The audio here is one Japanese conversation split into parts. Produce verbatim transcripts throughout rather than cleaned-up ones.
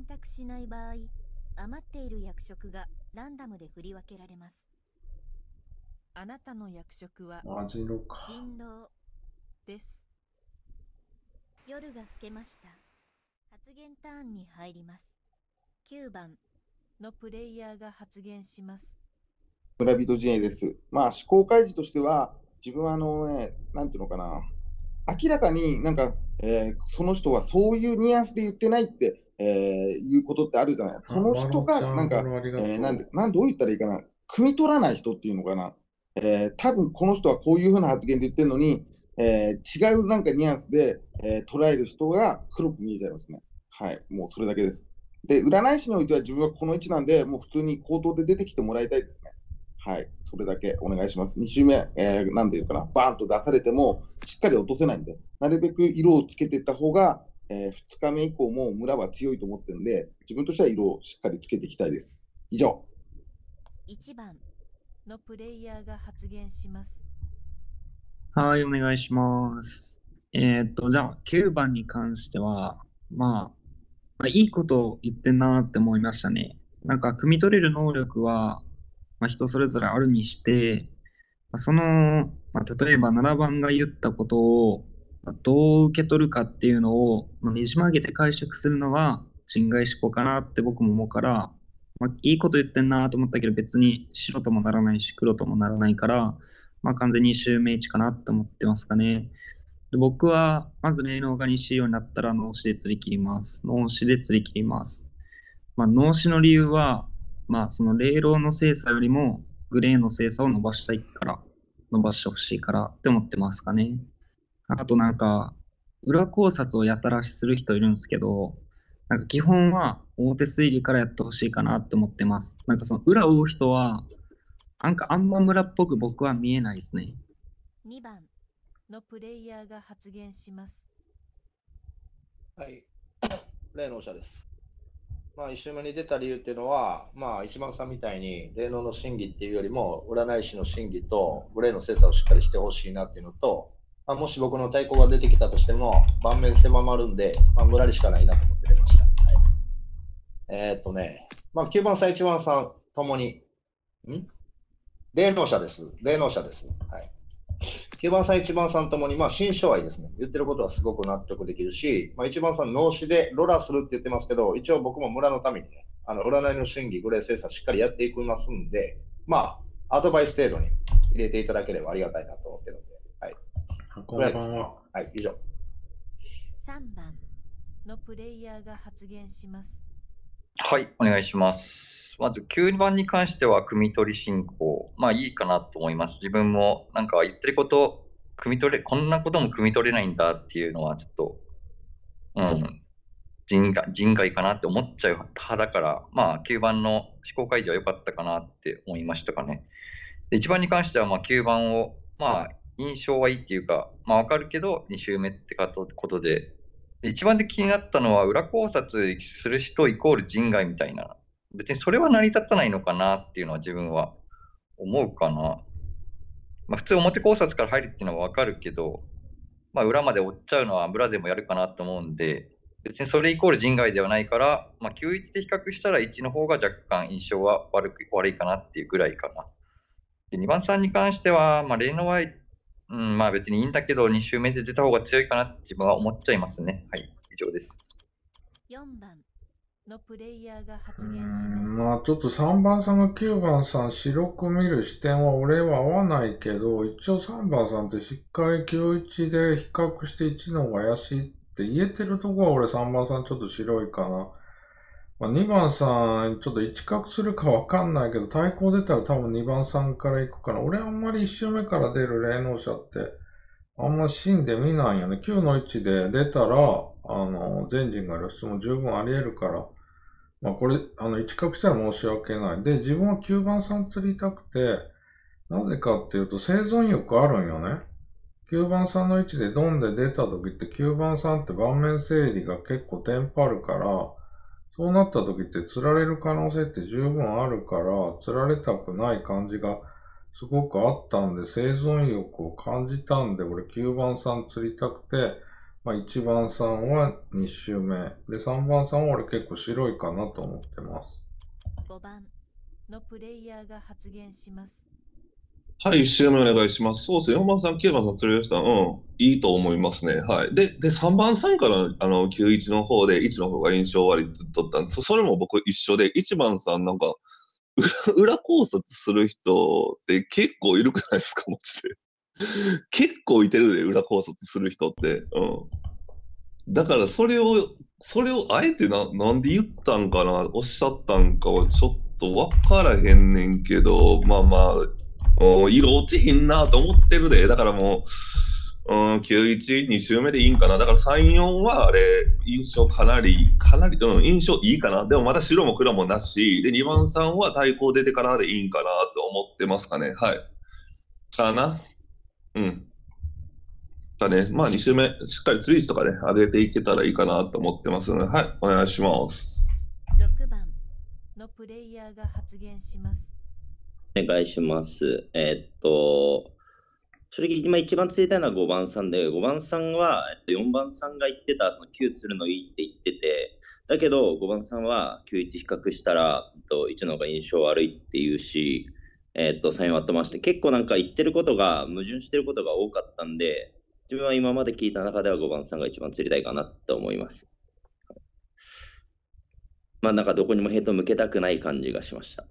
選択しない場合、余っている役職がランダムで振り分けられます。あなたの役職はあ、人狼か。 人狼です。夜が更けました。発言ターンに入ります。きゅうばんのプレイヤーが発言します。 村人陣営です。まあ、思考開示としては、自分はあのね、なんていうのかな、明らかになんか、えーその人はそういうニュアンスで言ってないって、えーいうことってあるじゃない。そあ、 のまろ人が、 ちゃん、 なんか、 フォローありがとえーなんで、 う。 なんどう言ったらいいかな、汲み取らない人っていうのかな。えー多分この人はこういうふうな発言で言ってるのに、えー違うなんかニュアンスで、えー捉える人が黒く見えちゃいますね。はい、もうそれだけです。で、占い師においては自分はこの位置なんで、もう普通に口頭で出てきてもらいたいですね。はい、それだけお願いします。に週目、えー、なんていうかな、バーンと出されても、しっかり落とせないんで、なるべく色をつけていった方が、えー、ふつかめ以降も村は強いと思ってるんで、自分としては色をしっかりつけていきたいです。以上。 いちばんのプレイヤーが発言します。 はい、お願いします。えーっと、じゃあ、きゅうばんに関しては、まあ、まあ、いいことを言ってんなって思いましたね。なんか、汲み取れる能力は、まあ、人それぞれあるにして、まあその、まあ、例えばななばんが言ったことを、まあどう受け取るかっていうのを、まあ、ねじ曲げて解釈するのが人外思考かなって僕も思うから、まあ、いいこと言ってんなと思ったけど別に白ともならないし黒ともならないから、まあ、完全にに周目いちかなって思ってますかね。で僕は、まず霊能がにしようになったら脳死で釣り切ります。脳死で釣り切ります。まあ、脳死の理由は、まあ、その霊能の精査よりもグレーの精査を伸ばしたいから、伸ばしてほしいからって思ってますかね。あとなんか、裏考察をやたらする人いるんですけど、なんか基本は表推理からやってほしいかなって思ってます。なんかその裏を追う人は、なんかあんま村っぽく僕は見えないですね。 にばんのプレイヤーが発言します。 はい。霊能者です。まあ、一周目に出た理由っていうのは、まあ、石丸さんみたいに、霊能の真偽っていうよりも、占い師の真偽と、グレーの精査をしっかりしてほしいなっていうのと、まあ、もし僕の対抗が出てきたとしても、盤面狭まるんで、まあ、村りしかないなと思って出ました。はい、えー、っとね、まあ、きゅうばんさん、いちばんさんともに、ん霊能者です。霊能者です。はい。きゅうばんさん、いちばんさんともに、まあ、新商愛ですね。言ってることはすごく納得できるし、まあ、いちばんさん、脳死でロラするって言ってますけど、一応僕も村のためにね、あの占いの審議、グレー精査しっかりやっていきますんで、まあ、アドバイス程度に入れていただければありがたいなと思ってるんで、はい。 こんばんは。 はい、以上。 さんばんのプレイヤーが発言します。 はい、お願いします。まずきゅうばんに関しては、汲み取り進行。まあいいかなと思います。自分もなんか言ってること、汲み取れ、こんなことも汲み取れないんだっていうのはちょっと、うん、人外人外かなって思っちゃう派だから、まあきゅうばんの思考開示は良かったかなって思いましたかね。でいちばんに関しては、まあきゅうばんを、まあ印象はいいっていうか、まあわかるけど、に周目ってことで、一番で気になったのは、裏考察する人イコール人外みたいな。別にそれは成り立たないのかなっていうのは自分は思うかな。まあ、普通表考察から入るっていうのはわかるけど、まあ、裏まで追っちゃうのは裏でもやるかなと思うんで、別にそれイコール人外ではないから、まあ、きゅういちで比較したらいちの方が若干印象は悪く悪いかなっていうぐらいかな。でにばんさんに関しては、まあ、例のは、うん、まあ別にいいんだけど、に周目で出た方が強いかなって自分は思っちゃいますね。はい、以上です。 よんばんのプレイヤーが発言しうます。 ん、まあちょっとさんばんさんがきゅうばんさん白く見る視点は俺は合わないけど、一応さんばんさんってしっかりきゅういちで比較していちの方が怪しいって言えてるとこは俺さんばんさんちょっと白いかな。まあ、にばんさんちょっと一角するかわかんないけど、対抗出たら多分にばんさんから行くかな。俺あんまりいち周目から出る霊能者ってあんま芯で見ないよね。きゅうのいちで出たら、あの、全人が露出も十分あり得るから、まあこれ、あの、一角したら申し訳ない。で、自分はきゅうばんさん釣りたくて、なぜかっていうと生存欲あるんよね。きゅうばんさんの位置でドンで出た時ってきゅうばんさんって盤面整理が結構テンパるから、そうなった時って釣られる可能性って十分あるから、釣られたくない感じがすごくあったんで、生存欲を感じたんで、俺きゅうばんさん釣りたくて、 まあ、いちばんさんはに周目。で、さんばんさんは俺結構白いかなと思ってます。 ごばんのプレイヤーが発言します。 はい、いち周目お願いします。そうですね、よんばんさん、きゅうばんさん、鶴吉さん、うん、いいと思いますね。はい。で、で、さんばんさんからあのきゅういちの方で、いちの方が印象悪いって言っとったんで、そそれも僕一緒で、いちばんさん、なんか、裏裏考察する人って結構いるくないですか、マジで。結構いてるで、裏考察する人って。うん。だからそれを、それをあえてな、なんで言ったんかな、おっしゃったんかはちょっとわからへんねんけど、まあまあ、うん色落ちひんなと思ってるで。だからもう、うん、きゅういち、に周目でいいんかな。だからさん、よんはあれ、印象かなり、かなり、うん、印象いいかな。でもまだ白も黒もなし。で、にばんさんは対抗出てからでいいんかなと思ってますかね。はい。かな。うん。だね。まあに周目、しっかりツイートとかね、上げていけたらいいかなと思ってますので、はい、お願いします。 ろくばんのプレイヤーが発言します。 お願いします。えーっと、正直今一番釣りたいのはごばんさんで、ごばんさんは、えっと、よんばんさんが言ってたそのきゅう釣るのいいって言ってて、だけどごばんさんはきゅういち比較したら、えっと、いちの方が印象悪いっていうし、えっと、さん、よん割ってまして、結構なんか言ってることが矛盾してることが多かったんで、自分は今まで聞いた中ではごばんさんが一番釣りたいかなと思います。まあなんかどこにもヘッド向けたくない感じがしました。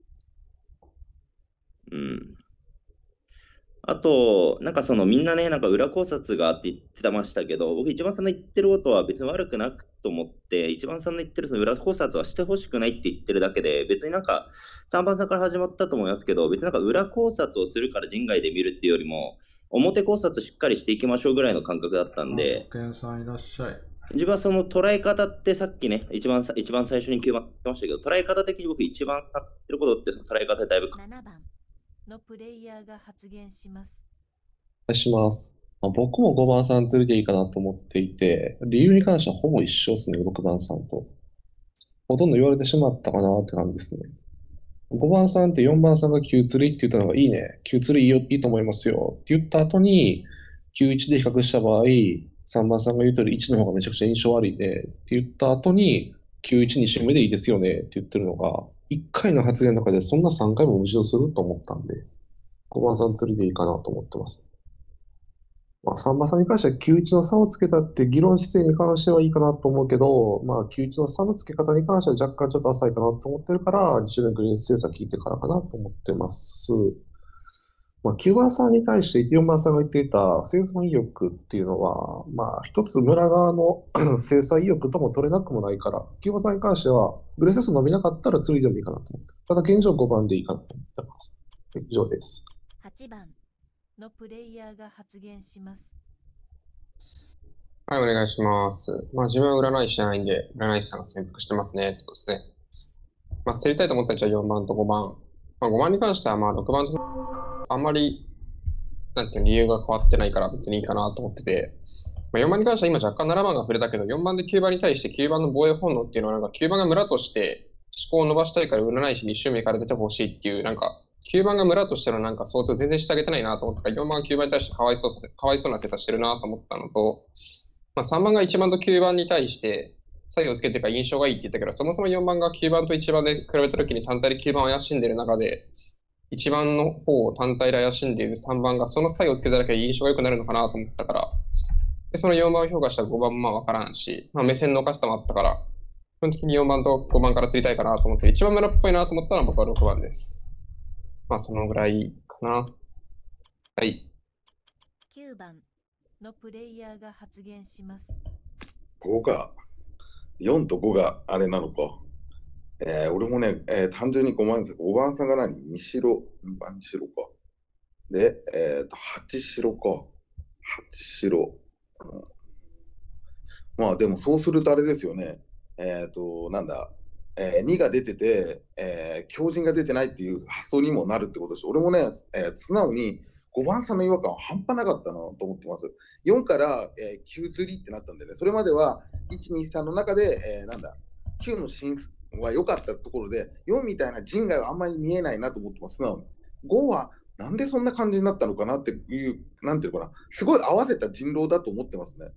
うん。あと、なんかそのみんなね、なんか裏考察があって言ってましたけど、僕一番さんの言ってることは別に悪くなくと思って、一番さんの言ってるその裏考察はしてほしくないって言ってるだけで、別になんかさんばんさんから始まったと思いますけど、別になんか裏考察をするから人外で見るっていうよりも、表考察しっかりしていきましょうぐらいの感覚だったんで、 あ、初見さんいらっしゃい。 自分はその捉え方ってさっきね、一番さ一番最初にきゅうばん言ってましたけど、捉え方的に僕一番やってることってその捉え方でだいぶななばんのプレイヤーが発言します。 お願いします。まあ僕もごばんさん釣りでいいかなと思っていて、理由に関してはほぼ一緒ですね、ろくばんさんと。ほとんど言われてしまったかなって感じですね。ごばんさんってよんばんさんがきゅう釣りって言ったのがいいね、きゅう釣りいいよ、いいと思いますよって言った後に、きゅういちで比較した場合、さんばんさんが言う通りいちの方がめちゃくちゃ印象悪いねって言った後に、きゅういちに周目でいいですよねって言ってるのが、いっかいの発言の中でそんなさんかいも矛盾すると思ったんで、ごばんさん釣りでいいかなと思ってます。まあ、さんばんさんに関してはきゅういちの差をつけたって議論姿勢に関してはいいかなと思うけど、まあ、きゅういちの差のつけ方に関しては若干ちょっと浅いかなと思ってるから、に周年グリーン精査聞いてからかなと思ってます。まあ、きゅうばんさんに対してよんばんさんが言っていた生存意欲っていうのは、まあ、一つ村側の生産意欲とも取れなくもないから、きゅうばんさんに関しては、グレーセス伸びなかったら釣りでもいいかなと思って。ただ現状ごばんでいいかなと思ってます。以上です。 はちばんのプレイヤーが発言します。 はい、お願いします。まあ自分は占い師じゃないんで、占い師さんが潜伏してますね、ってことですね。まあ釣りたいと思ったらよんばんとごばん。まあごばんに関してはまあろくばんとあんまり、なんていうの理由が変わってないから別にいいかなと思ってて、まあ、よんばんに関しては今若干ななばんが触れたけど、よんばんできゅうばんに対してきゅうばんの防衛本能っていうのはなんかきゅうばんが村として思考を伸ばしたいから占い師に周目から出てほしいっていう、なんかきゅうばんが村としてのなんか相当全然してあげてないなと思ったから、よんばんはきゅうばんに対してかわいそうさ、かわいそうな精査してるなと思ったのと、まあ、さんばんがいちばんときゅうばんに対して作用をつけてから印象がいいって言ったけど、そもそもよんばんがきゅうばんといちばんで比べたときに単体できゅうばんを怪しんでる中で、いちばんの方を単体で怪しんでいるさんばんがその作用をつけただけで印象が良くなるのかなと思ったから、でそのよんばんを評価したごばんもまあ分からんし、まあ、目線のおかしさもあったから、基本的によんばんとごばんから釣りたいかなと思って、いちばん村っぽいなと思ったら僕はろくばんです。まあそのぐらいかな。はい。 きゅうばんのプレイヤーが発言します。 ごか。よんとごがあれなのか。えー、俺もね、えー、単純にごばんさん、ごばんさんが何に白、にばんに白か。で、えっ、ー、と、はち白か。はち白。うん、まあでもそうするとあれですよね。えっ、ー、と、なんだ。えー、にが出てて、えー、強靭が出てないっていう発想にもなるってことです。俺もね、えー、素直にごばんさんの違和感は半端なかったなと思ってます。よんから、えー、きゅう釣りってなったんでね、それまではいち、に、さんの中で、えー、なんだ、きゅうの進は良かったところで、よんみたいな人外はあんまり見えないなと思ってます、素直に。ごはなんでそんな感じになったのかなっていう、なんていうかな、すごい合わせた人狼だと思ってますね。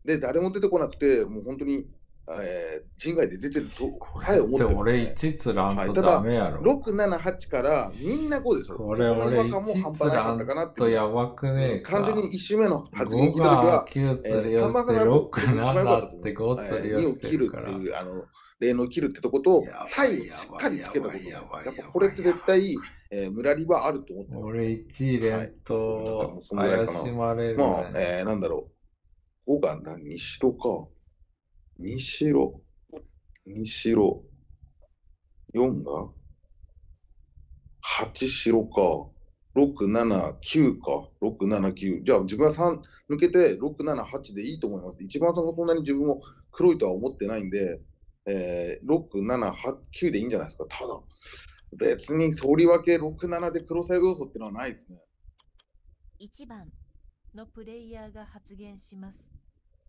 で、誰も出てこなくて、もう本当に、えー、人外で出てるとさえ思ってで、 るんです俺ね。 いちつらんはい、 とただ、 ダメやろ。 ろく、なな、はちからみんなごですよ。 これこの違俺和感もいち半端なかったかなってとやいうのが、 ばくねえ完全にか。 いち周目の発言聞いごたときがは、 きゅう釣えー、 りをして、 さんばんさんがろく、 僕一番良かったななってと思う。 ご釣りをにをして切るっるから。 ていう、あの、例の切るってとこと、最後しっかりつけたこと、やっぱこれって絶対、えー、ムラリはあると思ってます。 俺いちい連投そのぐらい怪かな。 しまれるまあ、 ね。 えー、なんだろう。ごがな、西ろか。西ろ。西ろ。よんがはち白か。ろく、なな、きゅうか。ろく、なな、きゅう。じゃあ自分はさん抜けてろく、なな、はちでいいと思います。一番さんがそんなに自分を黒いとは思ってないんで、えー、ろく、なな、はち、きゅうでいいんじゃないですか。ただ、別に総理分けろく、ななで黒さ要素っていうのはないですね。 いちばんのプレイヤーが発言します。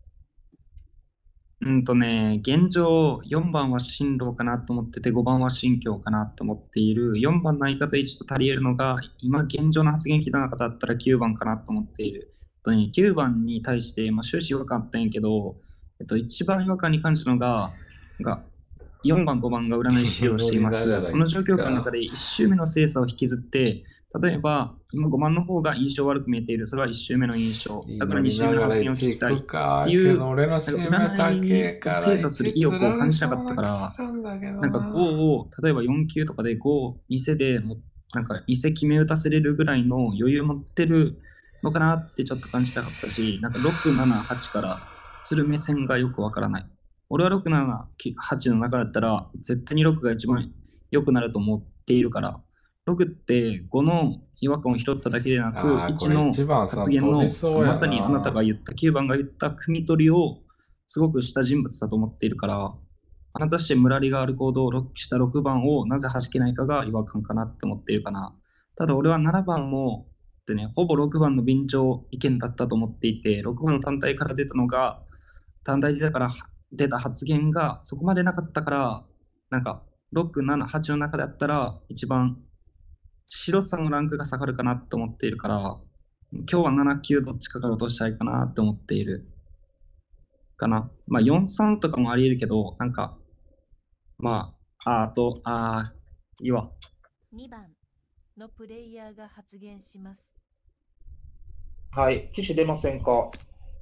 うんとね、現状よんばんは進路かなと思ってて、ごばんは新境かなと思っている。よんばんの相方いちと足り得るのが、今現状の発言聞いた中だったらきゅうばんかなと思っている。えっとね、きゅうばんに対して、まあ、終始違和感あったんやけど、えっと、一番違和感に感じるのが、がよんばん、ごばんが占い師をしています。その状況下の中でいち周目の精査を引きずって、例えば、今ごばんの方が印象悪く見えている。それはいち周目の印象。だからに周目の発言を聞きたいっていう、 俺の占いを精査する意欲を感じなかったから、なんかごを、例えばよん級とかでご、に世でも、なんかに世決め打たせれるぐらいの余裕持ってるのかなってちょっと感じたかったし、なんかろく、なな、はちからする目線がよくわからない。俺はろく、なな、はちの中だったら、絶対にろくが一番良くなると思っているから、ろくってごの違和感を拾っただけでなく、いちの発言のまさにあなたが言った、きゅうばんが言った汲み取りをすごくした人物だと思っているから、あなたとしてムラリがある行動をしたろくばんをなぜ弾けないかが違和感かなって思っているかな。ただ俺はななばんも、ってね、ほぼろくばんの便乗意見だったと思っていて、ろくばんの単体から出たのが、単体でだから出た発言がそこまでなかったから、なんかろく、なな、はちの中であったら一番白さのランクが下がるかなと思っているから、今日はなな、きゅうどっちかから落としたいかなって思っているかな。まあよん、さんとかもあり得るけど、なんか、まあ、あ、あと、あー、いいわ。 にばんのプレイヤーが発言します。 はい、騎士出ませんか？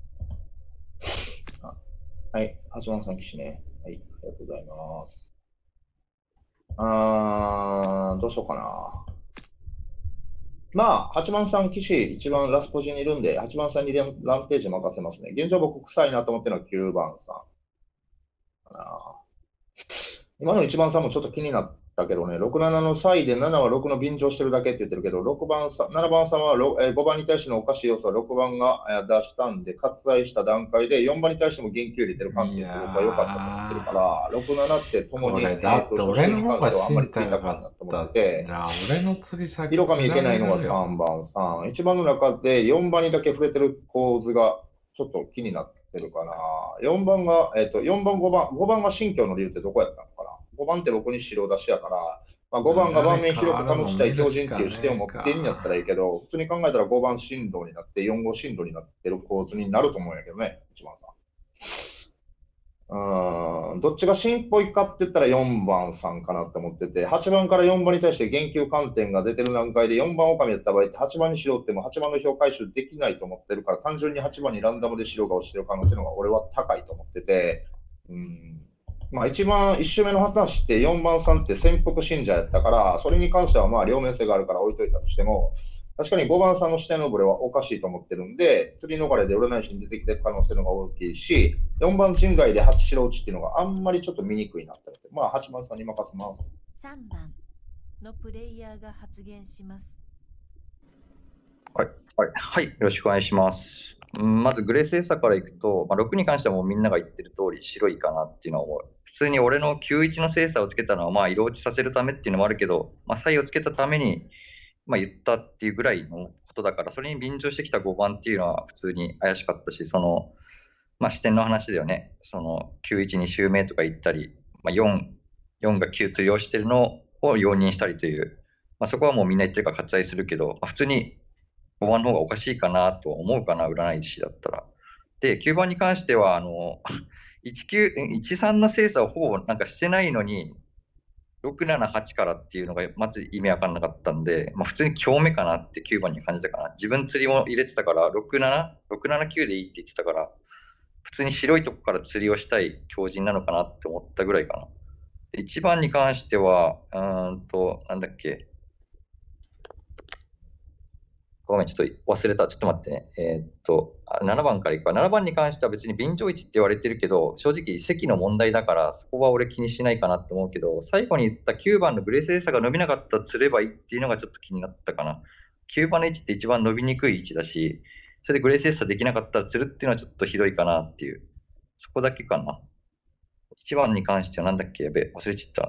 はい、はちばんさん騎士ね。はい、ありがとうございます。あー、どうしようかな。まあ、はちばんさん騎士、一番ラスポジにいるんで、はちばんさんにランランテージ任せますね。現状僕臭いなと思ってるのはきゅうばんさんかな。今のいちばんさんもちょっと気になったけどね、ろく、ななの差異でななはろくの便乗してるだけって言ってるけど、ろくばんさん、ななばんさんはえーごばんに対してのおかしい要素はろくばんがえー出したんで、割愛した段階でよんばんに対しても言及入れてる観点って僕は良かったと思ってるから、ろく、ななってともに、 これだって俺の方があんまり身ついたかなと思ってて、 俺の釣り先色髪いけないのがさんばんさん。いちばんの中でよんばんにだけ触れてる構図がちょっと気になってるかな。よんばんが、えっと、よんばん、ごばん、ごばんが新境の理由ってどこやったのかな。ごばんってろくに白出しやから、まあ、ごばんが盤面広く保ちたい強靭っていう視点を持ってんやったらいいけど、普通に考えたらごばん進路になって、よん号進路になってる構図になると思うんやけどね、いちばんさん。うーん、どっちが新っぽいかって言ったらよんばんさんかなって思ってて、はちばんからよんばんに対して言及観点が出てる段階でよんばん狼やった場合ってはちばんに白ってもはちばんの票回収できないと思ってるから、単純にはちばんにランダムで白が落ちてる可能性の方が俺は高いと思ってて、うん、まあ一番一周目の話ってよんばんさんって潜伏信者やったから、それに関してはまあ両面性があるから置いといたとしても、確かにごばんさんの視点のブレはおかしいと思ってるんで、釣り逃れで占い師に出てきてる可能性の方が大きいし、よんばん人外ではち白打ちっていうのがあんまりちょっと見にくいなって思って、まあはちばんさんに任せます。 さんばんのプレイヤーが発言します。 はい、はい、はい、よろしくお願いします。まずグレース精査からいくと、まあ、ろくに関してはもうみんなが言ってる通り白いかなっていうのは思う。普通に俺のきゅういちの精査をつけたのはまあ色落ちさせるためっていうのもあるけど、まあ、差異をつけたためにまあ言ったっていうぐらいのことだから、それに便乗してきたごばんっていうのは普通に怪しかったし、その、まあ、視点の話だよね。そのきゅういちに周目とか言ったり、まあ、よん、よんがきゅう釣りをしてるのを容認したりという、まあ、そこはもうみんな言ってるから割愛するけど、まあ、普通にごばんの方がおかしいかなと思うかな、占い師だったら。 で、きゅうばんに関しては、あの、いちきゅう、いちさんの精査をほぼなんかしてないのに、ろくななはちからっていうのがまず意味わかんなかったんで、まあ、普通に強めかなってきゅうばんに感じたかな。自分釣りも入れてたから、ろくなな、ろくななきゅうでいいって言ってたから、普通に白いとこから釣りをしたい強靭なのかなって思ったぐらいかな。でいちばんに関しては、うーんと、なんだっけ。ごめん、ちょっと忘れた。ちょっと待ってね。えーっと、あななばんからいくか。ななばんに関しては別に便乗位置って言われてるけど、正直席の問題だから、そこは俺気にしないかなって思うけど、最後に言ったきゅうばんのグレースエーサが伸びなかったら釣ればいいっていうのがちょっと気になったかな。きゅうばんの位置って一番伸びにくい位置だし、それでグレースエーサできなかったら釣るっていうのはちょっとひどいかなっていう。そこだけかな。いちばんに関してはなんだっけ、やべ、忘れちゃった。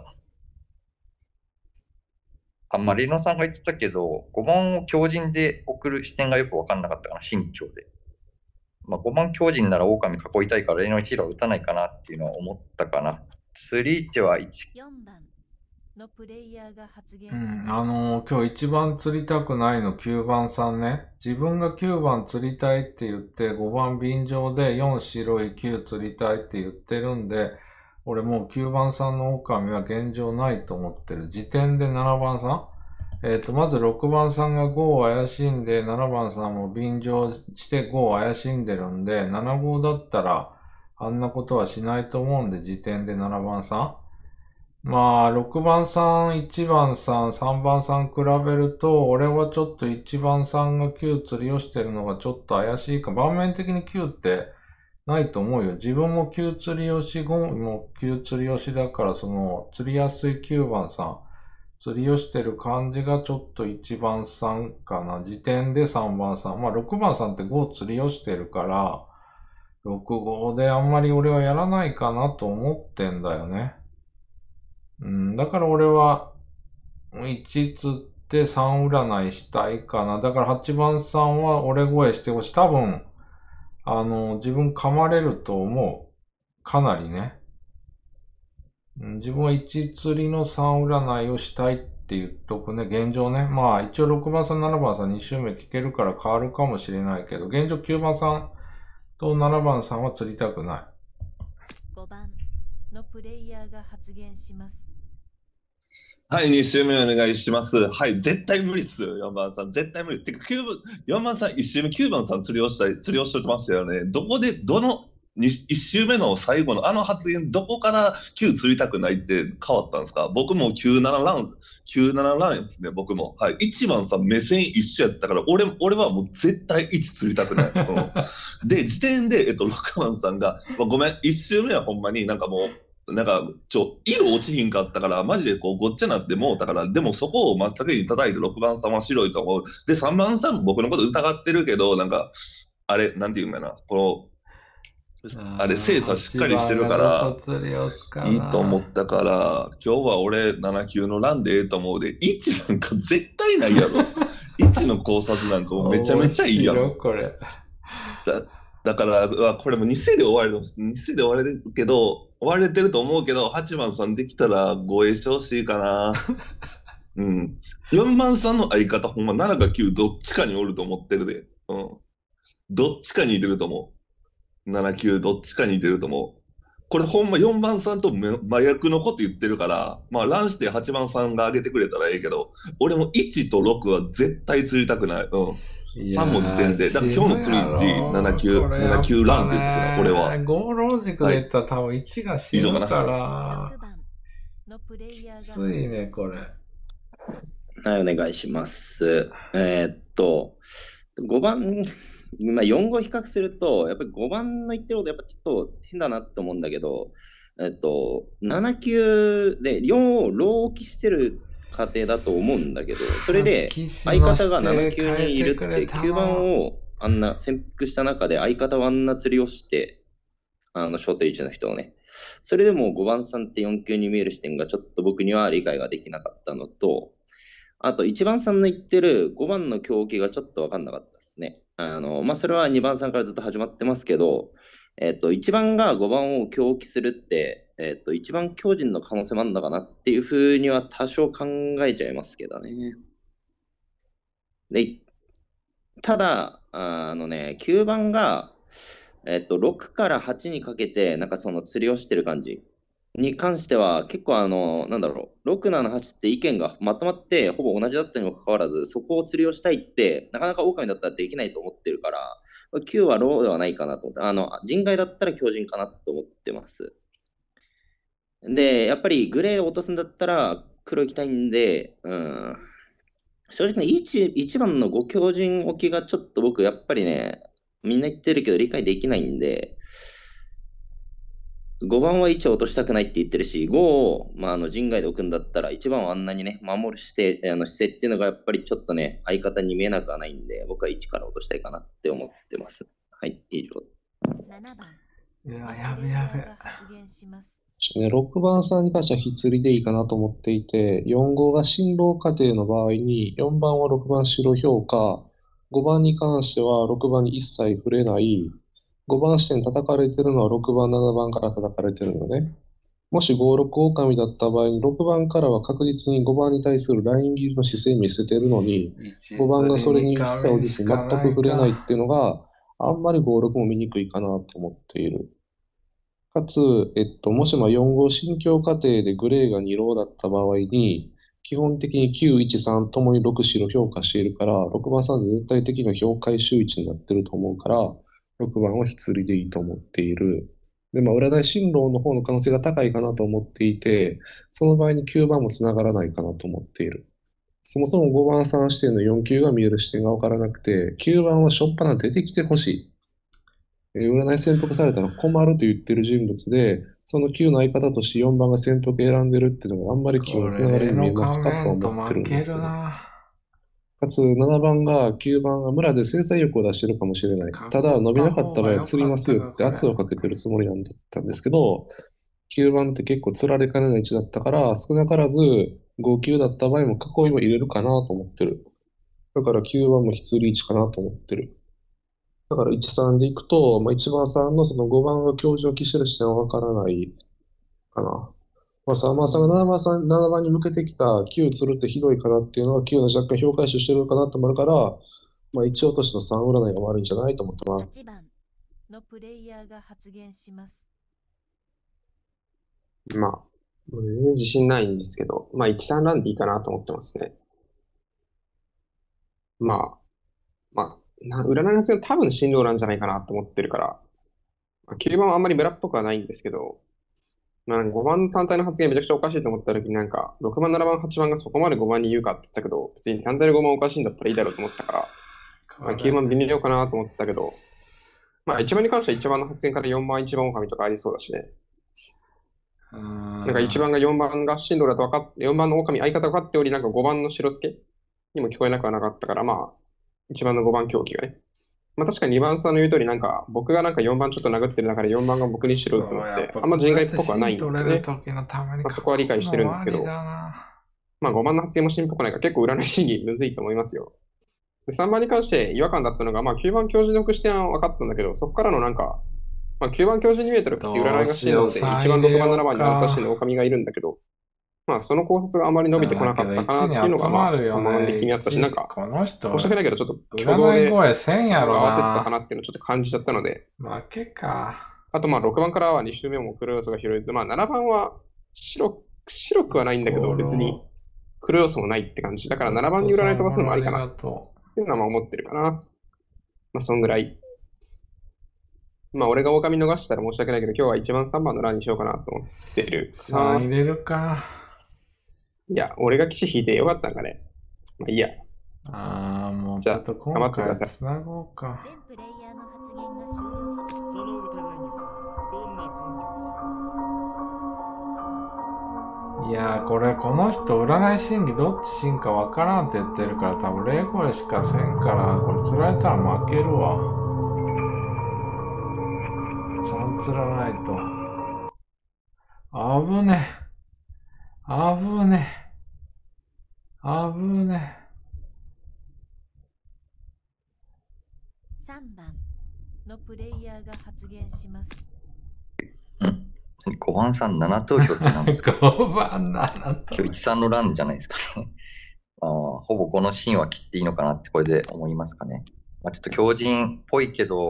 あんまあ、リノさんが言ってたけど、ごばんを強靭で送る視点がよくわかんなかったかな、新強で。まあ、ごばん強靭なら狼囲いたいから、レノヒーロー打たないかなっていうのは思ったかな。スリーチはいち。 よんばんのプレイヤーが発言うします。 ん、あのー今日一番釣りたくないのきゅうばんさんね。自分がきゅうばん釣りたいって言って、ごばん便乗でよん白いきゅう釣りたいって言ってるんで、俺もうきゅうばんさんの狼は現状ないと思ってる。時点でななばんさんえっと、まずろくばんさんがごを怪しんで、ななばんさんも便乗してごを怪しんでるんで、なな号だったらあんなことはしないと思うんで、時点でななばんさん。まあ、ろくばんさん、いちばんさん、さんばんさん比べると、俺はちょっといちばんさんがきゅう釣りをしてるのがちょっと怪しいか。盤面的にきゅうってないと思うよ。自分もきゅう釣りをし、ごもきゅう釣りをしだから、その、釣りやすいきゅうばんさん。釣りをしてる感じがちょっといちばんさんかな。時点でさんばんさん。まあろくばんさんってご釣りをしてるから、ろく号であんまり俺はやらないかなと思ってんだよね。うん、だから俺はいち釣ってさん占いしたいかな。だからはちばんさんは俺越えしてほしい。多分、あの、自分噛まれると思う。かなりね。うん自分はいち釣りのさん占いをしたいって言っとくね。現状ね。まあ一応ろくばんさん、ななばんさんに周目聞けるから変わるかもしれないけど、現状きゅうばんさんとななばんさんは釣りたくない。 ごばんのプレイヤーが発言します。 はい、に周目お願いします。はい、絶対無理っすよ、よんばんさん。絶対無理。てか、きゅうばん、よんばんさん、いち周目きゅうばんさん釣りをしたい、釣りをしとってましたよね。どこで、どの、いち周目の最後のあの発言、どこからきゅう釣りたくないって変わったんですか？僕もきゅうななラウンド、きゅうななラウンドですね、僕も。はい。いちばんさん、目線一緒やったから、俺、俺はもう絶対いち釣りたくない。うん、で、時点で、えっと、ろくばんさんが、まあ、ごめん、いち周目はほんまになんかもう、なんか、ちょ、色落ちひんかったから、マジでこう、ごっちゃなってもうたから、でもそこを真っ先に叩いてろくばんさんは白いと思う。で、さんばんさんも僕のこと疑ってるけど、なんか、あれ、なんていうんかな、この、あれ、精査しっかりしてるから、いいと思ったから、今日は俺なな級のランでええと思うで、いちなんか絶対ないやろ。いちの考察なんかもうめちゃめちゃいいやろ。 これ。 だだから、うわこれも偽で終わるの、偽で終われるけど、終われてると思うけど、はちばんさんできたら護衛してほしいかな。うん。よんばんさんの相方、ほんまななかきゅうどっちかにおると思ってるで。うん。どっちかにいてると思う。ななきゅうどっちかにいてると思う。これほんまよんばんさんとめ真逆のこと言ってるから、まあランしてはちばんさんが上げてくれたらええけど、俺もいちとろくは絶対釣りたくない。うん。さんも時点で。だから今日の釣りいち、なな級、なな級ランって言ってくれ、俺は。 ゴーロジックで言ったら多分いちが死ぬから。 ろくばんのプレイヤーがきついね、これ。 はい、お願いします。えーっと、ごばん、まあ、よんご比較すると、やっぱりごばんの言ってること、やっぱちょっと変だなって思うんだけど、えっと、なな級でよんをロー置きしてる過程だと思うんだけど、それで相方がなな級にいるって、きゅうばんをあんな潜伏した中で相方はあんな釣りをして、あの、ショートリーチの人をね、それでもごばんさんってよん級に見える視点がちょっと僕には理解ができなかったのと、あといちばんさんの言ってるごばんの狂気がちょっと分かんなかったですね。あの、まあ、それはにばんさんからずっと始まってますけど、えっと、いちばんがごばんを狂気するって、えっと、一番強靭の可能性もあるのかなっていうふうには多少考えちゃいますけどね。で、ただ、あのね、きゅうばんが、 えっと、ろくからはちにかけて、なんかその釣りをしてる感じに関しては、結構あの、なんだろう、ろく、なな、はちって意見がまとまって、ほぼ同じだったにもかかわらず、そこを釣りをしたいって、なかなか狼だったらできないと思ってるから、きゅうはローではないかなと思って、あの、人外だったら強靭かなと思ってます。で、やっぱりグレーを落とすんだったら黒行きたいんで、うん、正直ね、いち, いちばんのご強靭置きがちょっと僕、やっぱりね、みんな言ってるけど理解できないんで、ごばんはいちを落としたくないって言ってるし、ごを、まあ、あの人外で置くんだったら、いちばんをあんなにね、守るしてあの姿勢っていうのがやっぱりちょっとね、相方に見えなくはないんで、僕はいちから落としたいかなって思ってます。はい、以上。 ななばん、 いや、やべやべ。 発言します。 ちょっとね、ろくばんさんに関しては、ひつりでいいかなと思っていて、よん号が進路過程の場合に、よんばんはろくばん白評価、ごばんに関してはろくばんに一切触れない、ごばん視点叩かれてるのはろくばん、ななばんから叩かれてるのね。もしご、ろく狼だった場合に、ろくばんからは確実にごばんに対するライン切りの姿勢見せてるのに、ごばんがそれに一切応じずに全く触れないっていうのが、あんまりご、ろくも見にくいかなと思っている。かつ、えっと、もしもよん号心境過程でグレーがに浪だった場合に、基本的にきゅう、いち、さんともにろく白評価しているから、ろくばんさんで絶対的な評回収位置になってると思うから、ろくばんはひつりでいいと思っている。で、まあ、占い進路の方の可能性が高いかなと思っていて、その場合にきゅうばんもつながらないかなと思っている。そもそもごばんさん視点のよん級が見える視点がわからなくて、きゅうばんはしょっぱな出てきてほしい。えー占い潜伏されたら困ると言ってる人物で、そのきゅうの相方としてよんばんが潜伏選んでるっていうのがあんまり気のつながりに見えますかと思ってるんですよ。かつ、ななばんがきゅうばんが村で制裁欲を出してるかもしれない。ただ、伸びなかった場合は釣りますよって圧をかけてるつもりなんだったんですけど、きゅうばんって結構釣られかねない位置だったから、少なからずご級だった場合も囲いも入れるかなと思ってる。だからきゅうばんもひつりいちかなと思ってる。だからいち、さんでいくと、まあ、いちばんさんのそのごばんが強靭を期してる視点はわからないかな。まあ、さんばんさんがななばんさん、ななばんに向けてきたきゅう釣るってひどいかなっていうのはきゅうの若干評回収してるかなと思うから、まあ、いち落としのさん占いが悪いんじゃないと思ってます。 はちばんのプレイヤーが発言します。 まあ、もう全然自信ないんですけど、まあ、いち、さんランでいいかなと思ってますね。まあ、まあ、な占いの発言は多分進路なんじゃないかなと思ってるから、まあ、きゅうばんはあんまり村っぽくはないんですけど、まあ、ごばんの単体の発言めちゃくちゃおかしいと思った時になんか、ろくばん、ななばん、はちばんがそこまでごばんに言うかって言ったけど、別に単体でごばんおかしいんだったらいいだろうと思ったから、まあ、きゅうばん微妙かなと思ったけど、まあいちばんに関してはいちばんの発言からよんばんいちばん狼とかありそうだしね。なんかいちばんがよんばんが進路だと分かって、よんばんの狼相方分かっており、なんかごばんの白助にも聞こえなくはなかったから、まあ、いちばんのごばん狂気がね。まあ確かににばんさんの言う通り、なんか僕がなんかよんばんちょっと殴ってる中でよんばんが僕に白打つのって、あんま人外っぽくはないんですよね。まあ、そこは理解してるんですけど、まあごばんの発言も進っぽくないから結構占い審議むずいと思いますよ。でさんばんに関して違和感だったのが、まあきゅうばん教授の視点は分かったんだけど、そこからのなんか、まあきゅうばん教授に見えた時って占いが進路でいちばん、ろくばん、ななばんにあったしの狼がいるんだけど、まあその考察があまり伸びてこなかったかなっていうのが、まあそのままで気になったし、なんか、申し訳ないけどちょっと挙動で慌ててたかなっていうのをちょっと感じちゃったので、 負けか。 あとまあろくばんからはに周目も黒要素が広いず、まあななばんは白白くはないんだけど、別に黒要素もないって感じ。だからななばんに占い飛ばすのもありかなっていうのはまあ思ってるかな。まあそんぐらい。まあ俺が狼逃したら申し訳ないけど、今日はいちばんさんばんの欄にしようかなと思ってる。 さん入れるか。 いや、俺が騎士引いてよかったんかね。まあいいや。 ああ、もうちょっと今回つなごうか。 全プレイヤーの発言が終了し、 その疑いにはどんな根拠が？ いやー、これこの人占い審議どっち真かわからんって言ってるから多分霊声しかせんから、これ釣られたら負けるわ。ちゃん釣らないと。あぶね。あぶね。あぶね。 さんばんのプレイヤーが発言します。 んごばんさんなな投票って何ですか？ ごばんなな投票。 今日いちさんの欄じゃないですかね。あほぼこのシーンは切っていいのかなってこれで思いますかね。まあ、ちょっと強靭っぽいけど、ま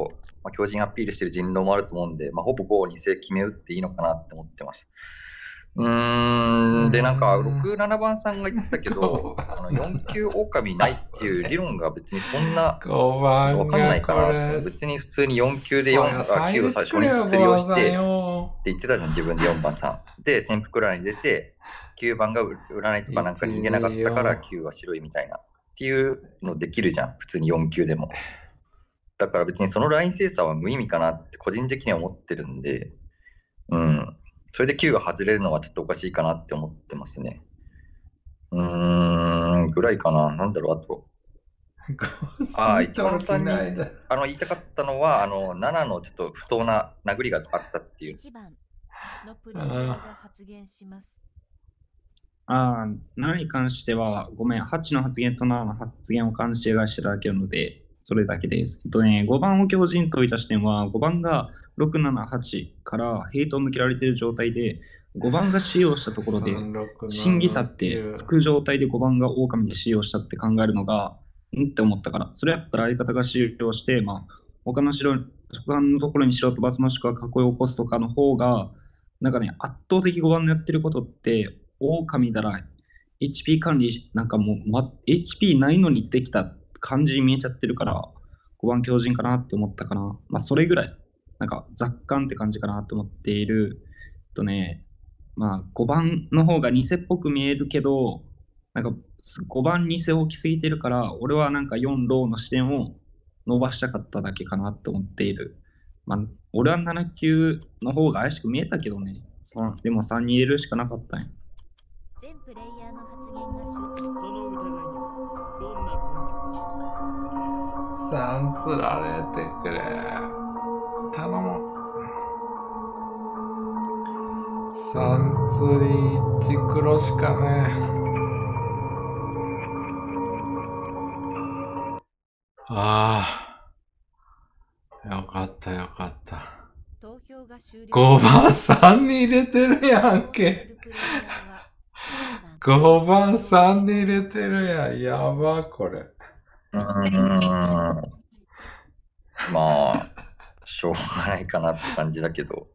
まあ、強靭アピールしてる人狼もあると思うんで、まあ、ほぼご、に世決め打っていいのかなって思ってます。うーん、で、なんか、ろく、ななばんさんが言ってたけど、あのよん級狼ないっていう理論が別にそんなごばんわかんないかがこなって。 れ、 別に普通によん級でよん、あさきゅうを入れ最初にてくれよ、 卒業ごばんさんしてってよ。 言ってたじゃん、自分でよんばんさん。で、潜伏欄に出て、きゅうばんが占いとかなんかに逃げなかったからきゅうは白いみたいな。っていうのできるじゃん、普通によん級でも。だから別にそのライン精査は無意味かなって個人的には思ってるんで、うん。それできゅうが外れるのはちょっとおかしいかなって思ってますね。うーん、ぐらいかな。なんだろう、あと。ああ、一番さんにあの言いたかったのは、あのななのちょっと不当な殴りがあったっていう。 いちばんのプレイヤーが発言します。 ああ、ななに関しては、ごめん、はちの発言とななの発言を勘違いしてるだけなので、それだけです。えっとね、ごばんを強靭といた視点は、ごばんがろく、なな、はちからヘイトを向けられている状態で、ごばんが使用したところで、審議差ってつく状態でごばんが狼で使用したって考えるのが、んって思ったから、それやったら相方が使用して、まあ、他の白、他のところに白飛ばすもしくは囲いを起こすとかの方が、なんかね、圧倒的ごばんのやってることって、狼だら エイチピー 管理、なんかもう、ま、エイチピー ないのにできた感じに見えちゃってるから、ごばん強靭かなって思ったかな。まあ、それぐらい、なんか雑感って感じかなって思っている。とね、まあ、ごばんの方が偽っぽく見えるけど、なんかごばん偽大きすぎてるから、俺はなんかよんローの視点を伸ばしたかっただけかなって思っている。まあ、俺はなな級の方が怪しく見えたけどね。さんでもさんに入れるしかなかったんや。 全プレイヤーの発言が終了。 その疑いにはどんな根拠が？ さんつられてくれ。頼む。さん釣りいち黒しかね。ああ。よかったよかった。 投票が終了。 ごばんさんに入れてるやんけ。ごばんさんに入れてるやん。やば、これ。 うーん。まあ、しょうがないかなって感じだけど。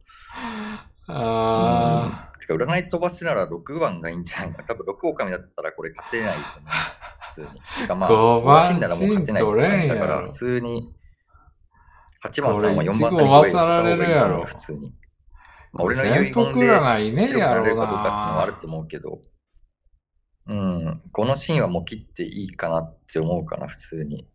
ああ。てか、占い飛ばすならろくばんがいいんじゃないか。多分ろく狼だったらこれ勝てないと思う。普通に。てかまあ、 ごばんならもう勝てないって感じだから、普通に。はちばんさんはよんばんさんに飛ばさられるやろ。 普通に。まあ、俺の遺言で白くなれるかどうかっていうのはあると思うけど。うん。このシーンはもう切っていいかなって思うかな、普通に。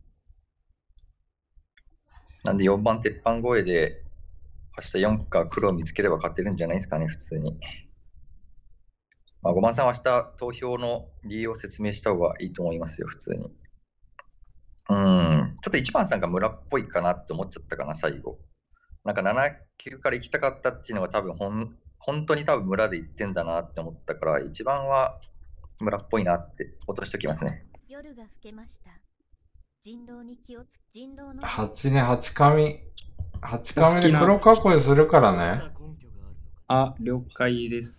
なんでよんばん鉄板越えで、明日よんか黒を見つければ勝てるんじゃないですかね、普通に。まあ、ごばんさんは明日投票の理由を説明した方がいいと思いますよ、普通に。うん。ちょっといちばんさんが村っぽいかなって思っちゃったかな、最後。なんかなな級から行きたかったっていうのが多分ほん、本当に多分村で行ってんだなって思ったから、いちばんは村っぽいなって落としておきますね。 夜が更けました。人狼に気をつ人狼のはちね、はち紙。はち紙で黒囲いするからね。 あ、了解です。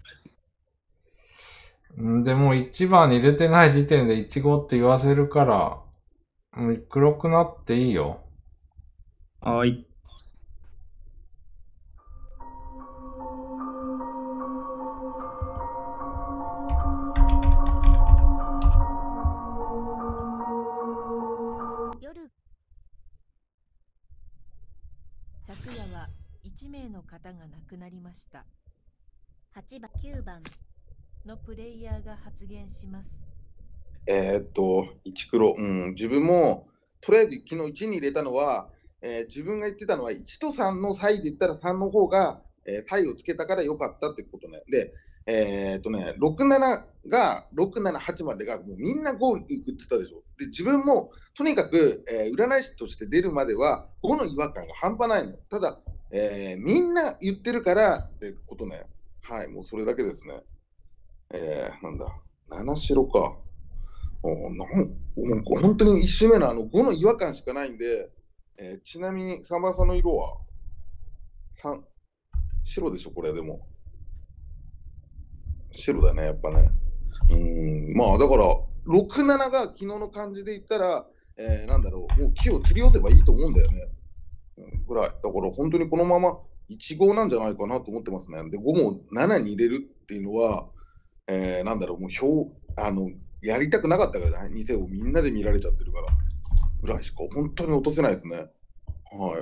んでもいちばんに入れてない時点でいちごって言わせるから、もう黒くなっていいよ。 はい。 夜。昨夜はいち名の方が亡くなりました。はちばん、きゅうばんのプレイヤーが発言します。 えーっと、いち黒、うん、自分も、とりあえず昨日いちに入れたのは、えー自分が言ってたのは、いちとさんの差異で言ったらさんの方が、えー差異をつけたから良かったってことね。で、えーっとね、ろく、ななが、ろく、なな、はちまでが、もうみんなごに行くって言ったでしょ。で、自分も、とにかく、えー占い師として出るまでは、ごの違和感が半端ないの。ただ、えーみんな言ってるからってことね。はい、もうそれだけですね。えー、なんだ、なな白か。おなんもう本当にいち周目のあのごの違和感しかないんで、えーちなみにさんばんさんの色はさん白でしょ、これでも。白だね、やっぱね。うーん、まあだから、ろく、ななが昨日の感じで言ったら、えーなんだろう、もう木を釣り寄せばいいと思うんだよね。 ぐらい。だから本当にこのままいちごなんじゃないかなと思ってますね。で、ごもななに入れるっていうのは、えー、なんだろう、もう表、あの、やりたくなかったからじゃない。にせをみんなで見られちゃってるから。ぐらいしか本当に落とせないですね。はい。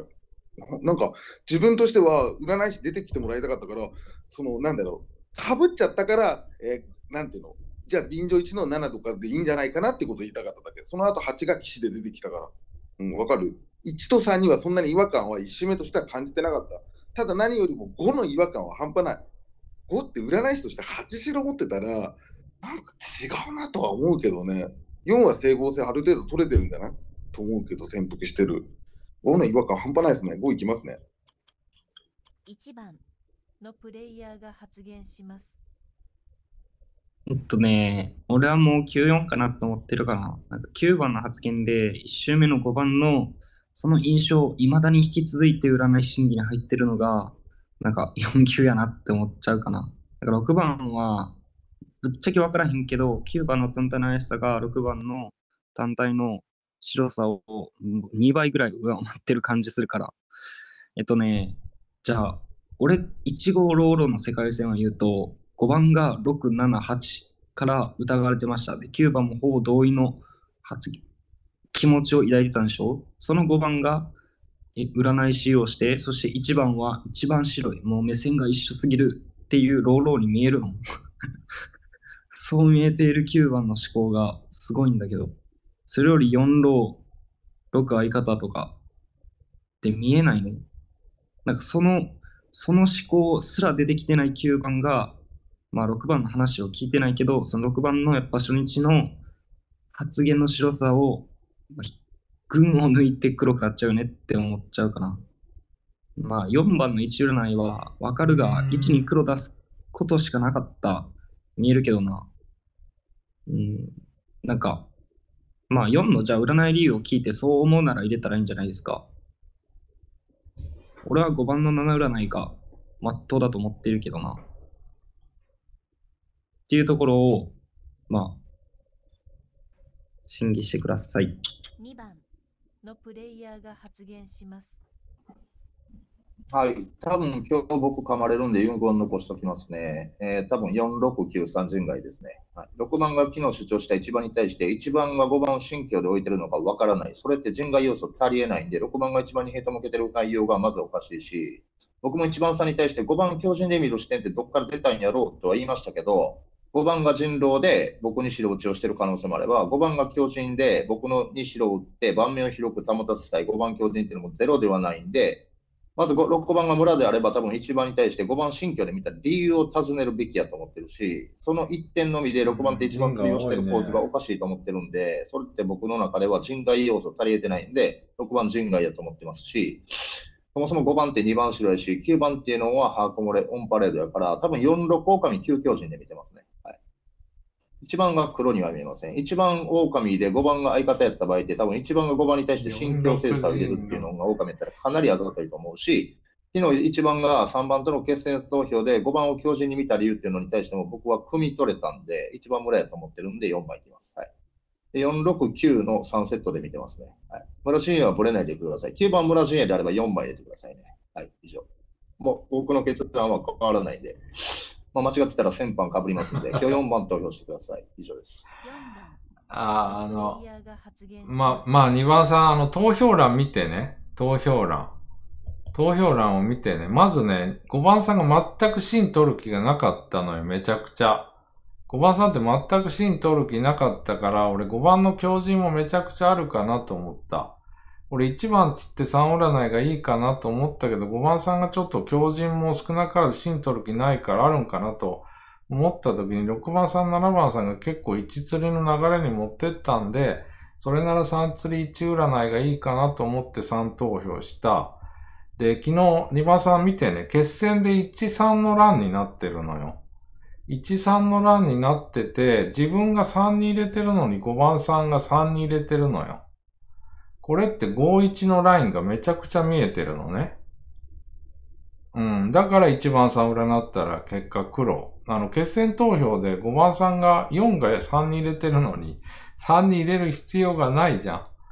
ななんか、自分としては占い師出てきてもらいたかったから、その、なんだろう、かぶっちゃったから、えー、なんていうの、じゃあ、便乗いちのななとかでいいんじゃないかなってことを言いたかっただけ。その後はちが騎士で出てきたから。うん、わかる。いちとさんにはそんなに違和感はいち周目としては感じてなかった。ただ何よりもごの違和感は半端ない。ごって占い師としてはち白持ってたら、なんか違うなとは思うけどね。よんは整合性ある程度取れてるんだなと思うけど、潜伏してる。ごの違和感半端ないですね。ごいきますね。 いちばんのプレイヤーが発言します。 えっとね、俺はもうきゅうよんかなと思ってるから、なんかきゅうばんの発言でいち周目のごばんのその印象、いまだに引き続いて占い審議に入ってるのが、なんかよん級やなって思っちゃうかな。だからろくばんは、ぶっちゃけわからへんけど、きゅうばんの単体の怪しさがろくばんの単体の白さをにばいぐらい上回ってる感じするから。えっとね、じゃあ、俺、いち号ローローの世界線を言うと、ごばんがろく、なな、はちから疑われてました。で、きゅうばんもほぼ同意の発言、気持ちを抱いてたんでしょ。そのごばんがえ占い師をして、そしていちばんは一番白い、もう目線が一緒すぎるっていうローローに見えるの。そう見えているきゅうばんの思考がすごいんだけど、それよりよんロー、ろく相方とかって見えないの。なんかその、その思考すら出てきてないきゅうばんが、まあろくばんの話を聞いてないけど、そのろくばんのやっぱ初日の発言の白さを、群を抜いて黒くなっちゃうねって思っちゃうかな。まあよんばんのいち占いはわかるが、いちに黒出すことしかなかった。見えるけどな。うん。なんか、まあよんのじゃあ占い理由を聞いてそう思うなら入れたらいいんじゃないですか。俺はごばんのなな占いがまっとうだと思ってるけどな。っていうところを、まあ、審議してください。 にばんのプレイヤーが発言します。 はい。多分今日僕噛まれるんで遺言残しておきますね。えー、多分よん、ろく、きゅう、さん陣外ですね。はい、ろくばんが昨日主張したいちばんに対して、いちばんがごばんを新居で置いてるのかわからない。それって陣外要素足りえないんで、ろくばんがいちばんにヘッド向けてる内容がまずおかしいし、僕もいちばんさんに対してごばん強靭で見る視点ってどっから出たんやろうとは言いましたけど、ごばんが人狼で僕に白打ちをしている可能性もあれば、ごばんが強靭で僕のに白を打って盤面を広く保たせたいごばん強靭っていうのもゼロではないんで、まずろくばんが村であれば多分いちばんに対してごばん新居で見た理由を尋ねるべきやと思ってるし、そのいってんのみでろくばんって一番通用してる構図がおかしいと思ってるんで、それって僕の中では人外要素足りえてないんで、ろくばん人外やと思ってますし、そもそもごばんってにばん白やし、きゅうばんっていうのはハーコモレ、オンパレードやから、多分よん、ろく、狼、きゅう強靭で見てますね。はい。いちばんが黒には見えません。いちばん狼でごばんが相方やった場合って、多分いちばんがごばんに対して新強精査を入れるっていうのが狼やったらかなりあざといと思うし、昨日いちばんがさんばんとの決戦投票でごばんを強靭に見た理由っていうのに対しても僕は汲み取れたんで、いちばん村やと思ってるんでよんばんいきます。はい。でよん、ろく、きゅうのさんセットで見てますね。はい。村陣営はブレないでください。きゅうばん村陣営であればよんばん入れてくださいね。はい。以上。もう僕の決断は変わらないんで、まあ、間違ってたら先般かぶりますので、今日よんばん投票してください。以上です。 あー、あの、ま、まあ、にばんさん、あの、投票欄見てね。投票欄。投票欄を見てね。まずね、ごばんさんが全く芯取る気がなかったのよ。めちゃくちゃ。ごばんさんって全く芯取る気なかったから、俺ごばんの強靭もめちゃくちゃあるかなと思った。俺いちばんつってさん占いがいいかなと思ったけど、ごばんさんがちょっと強靭も少なからず芯取る気ないからあるんかなと思った時に、ろくばんさん、ななばんさんが結構いち釣りの流れに持ってったんで、それならさん釣りいち占いがいいかなと思ってさん投票した。で、昨日にばんさん見てね、決戦でいち、さんの欄になってるのよ。いち、さんの欄になってて、自分がさんに入れてるのにごばんさんがさんに入れてるのよ。これってご、いちのラインがめちゃくちゃ見えてるのね。うん。だからいちばんさん占ったら結果黒。あの、決戦投票でごばんさんがよんがさんに入れてるのに、さんに入れる必要がないじゃん。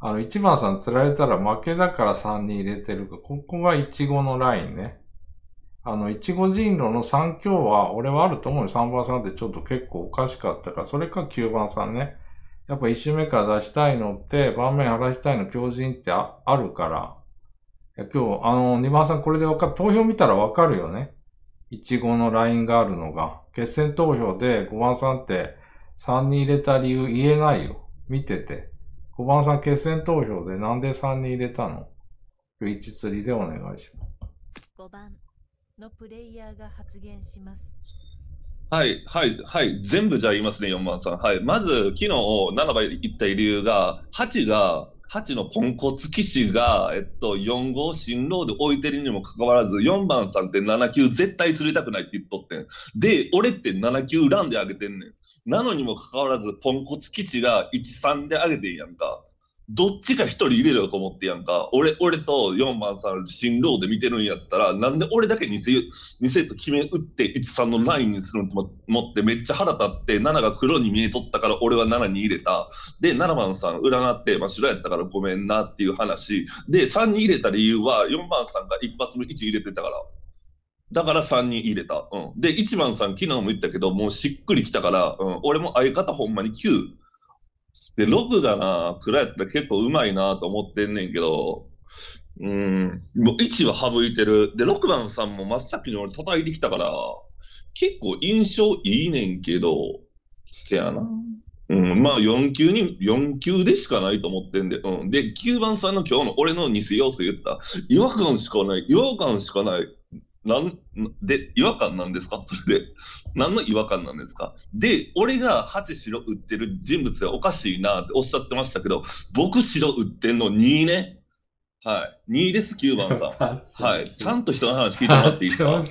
あの、いちばんさん釣られたら負けだからさんに入れてるか、ここがいちごのラインね。あの、いちご人狼のさん強は、俺はあると思うよ。さんばんさんってちょっと結構おかしかったから、それかきゅうばんさんね。やっぱいち周目から出したいのって、盤面晴らしたいの強靭って あ, あるから。いや今日、あの、にばんさんこれでわかる、投票見たらわかるよね。いちごのラインがあるのが。決選投票でごばんさんってさんに入れた理由言えないよ。見てて。ごばんさん決選投票でなんでさんに入れたの？いち釣りでお願いします。 ごばんのプレイヤーが発言します。 はい、はい、はい。全部じゃあ言いますね、よんばんさん。はい。まず、昨日ななばん言った理由が、はちが、はちのポンコツ騎士が、えっと、よん号進路で置いてるにもかかわらず、よんばんさんってなな級絶対釣りたくないって言っとってん。で、俺ってなな級ランで上げてんねん。なのにもかかわらず、ポンコツ騎士がいちさんで上げてんやんか。どっちか一人入れろよと思ってやんか。俺、俺とよんばんさん進路で見てるんやったら、なんで俺だけにセット決め打っていちさんのラインにするのと思ってめっちゃ腹立って、ななが黒に見えとったから俺はななに入れた。で、ななばんさん占って、まあ、白やったからごめんなっていう話。で、さんに入れた理由はよんばんさんが一発目いち入れてたから。だからさんに入れた。うん。で、いちばんさん昨日も言ったけど、もうしっくりきたから、うん、俺も相方ほんまにきゅう。で、ろくがな、暗やったら結構うまいなと思ってんねんけど、うーん、もういちは省いてる。で、ろくばんさんも真っ先に俺叩いてきたから、結構印象いいねんけど、せやな。うん、まあよん級に、よん級でしかないと思ってんで、うん。で、きゅうばんさんの今日の俺の偽要素言った。違和感しかない、違和感しかない。なん、で、違和感なんですかそれで。何の違和感なんですかで、俺がはち白打ってる人物はおかしいなっておっしゃってましたけど、僕白打ってんのにね。はい。にです、きゅうばんさん。はい。ちゃんと人の話聞いてもらっていいですかはい。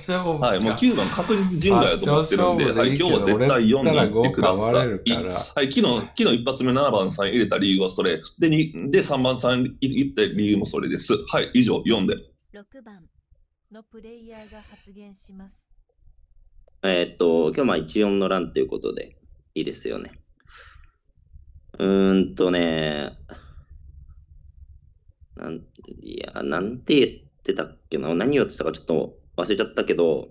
もうきゅうばん確実人外やと思ってるんで、はい。今日は絶対よんに行ってください。はい。昨日、昨日一発目ななばんさん入れた理由はそれ。で、にでさんばんさん言った理由もそれです。はい。以上、よんで。 ろくばんのプレイヤーが発言します。 えーっと、今日まあいちよんの欄ということでいいですよね。うーんとね、なんいや、なんて言ってたっけな、何を言ってたかちょっと忘れちゃったけど、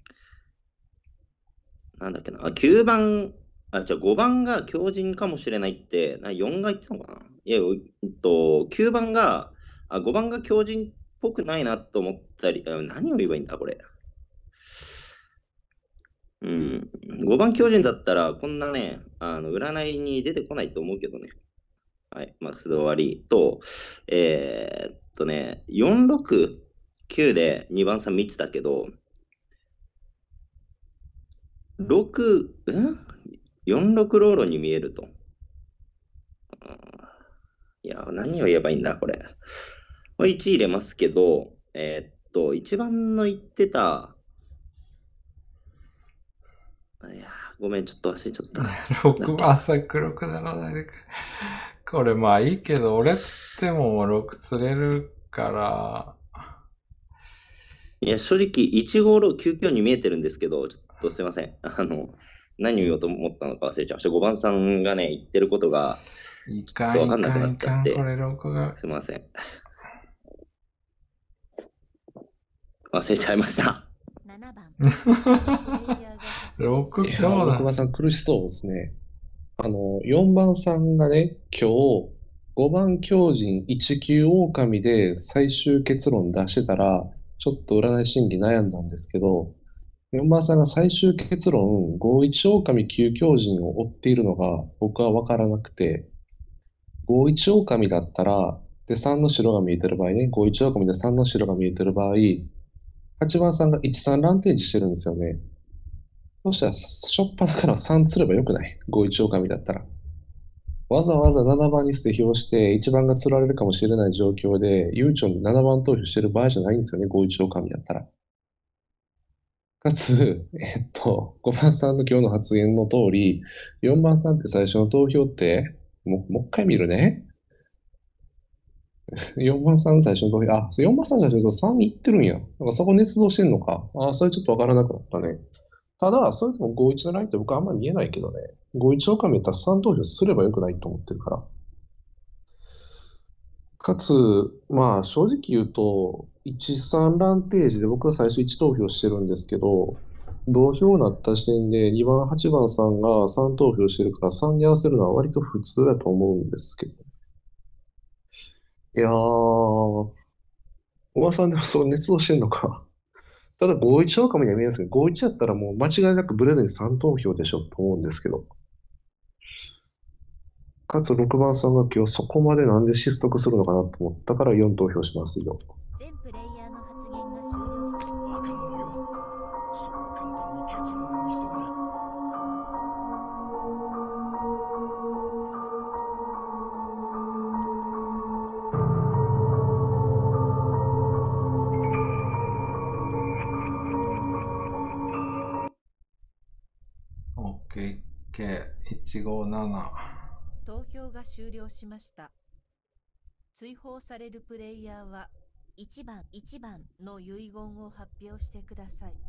なんだっけな、あ、きゅうばん、あ、じゃあごばんが強靭かもしれないって、なよんが言ってたのかないや、えっと、きゅうばんが、あ、ごばんが強靭っぽくないなと思ったり、あ何を言えばいいんだ、これ。うん、ごばん強靭だったら、こんなね、あの占いに出てこないと思うけどね。はい、まあ、それで終わりと、えーっとね、よんろくきゅうでにばんさん見てたけど、ろく、ん ?よんろく ローロに見えると。いや、何を言えばいいんだ、これ。これいち入れますけど、えーっと、いちばんの言ってた、いやごめん、ちょっと忘れちゃった。 ろくばんさん黒くならないでくれ。これまあいいけど、俺つってもろく釣れるから。 いや、正直、いちごろきゅうきゅうに見えてるんですけど、ちょっとすいません。あの、何を言おうと思ったのか忘れちゃいました。ごばんさんがね、言ってることが、 いかんいかんいかん、これろくが。 すいません。忘れちゃいました。 ななばん。 ろく強だ。ろくばんさん苦しそうですね。あの、よんばんさんがね、今日、ごばん強靭いち級狼で最終結論出してたら、ちょっと占い審議悩んだんですけど、よんばんさんが最終結論ごいち狼きゅう強靭を追っているのが僕は分からなくて、ごいち狼だったら、でさんの白が見えてる場合ね、ごいち狼でさんの白が見えてる場合、はちばんさんがいちさん乱提示してるんですよね。そしたら、しょっぱなからさん釣ればよくない ?ごいち狼だったら。わざわざななばんに捨て票して、いちばんが釣られるかもしれない状況で、悠長にななばん投票してる場合じゃないんですよね、ごいち狼だったら。かつ、えっと、ごばんさんの今日の発言の通り、よんばんさんって最初の投票って、もう、もう一回見るね。よんばんさん最初の投票、あ、よんばんさん最初の投票さんに行ってるんや。なんかそこ捏造してんのか。あ、それちょっとわからなくなったね。ただ、それでもごいちのラインって僕はあんまり見えないけどね。ごいち狼やったらさん投票すればよくないと思ってるから。 かつ、まあ正直言うと、いち、さん乱提示で僕は最初いち投票してるんですけど、同票になった時点でにばん、はちばんさんがさん投票してるからさんに合わせるのは割と普通だと思うんですけど。いやー、おばさんでもそう熱動してんのか。ただごいち合うかもには見えないですけど、ごいちやったらもう間違いなくブレずにさん投票でしょと思うんですけど。かつろくばんさんが今日そこまでなんで失速するのかなと思ったからよん投票しますよ。 全プレイヤーの発言が終了した。 若者よ、そう簡単に結論を急ぐな。 オッケー、ケー、いちごなな。 投票が終了しました。追放されるプレイヤーはいちばんいちばんの遺言を発表してください。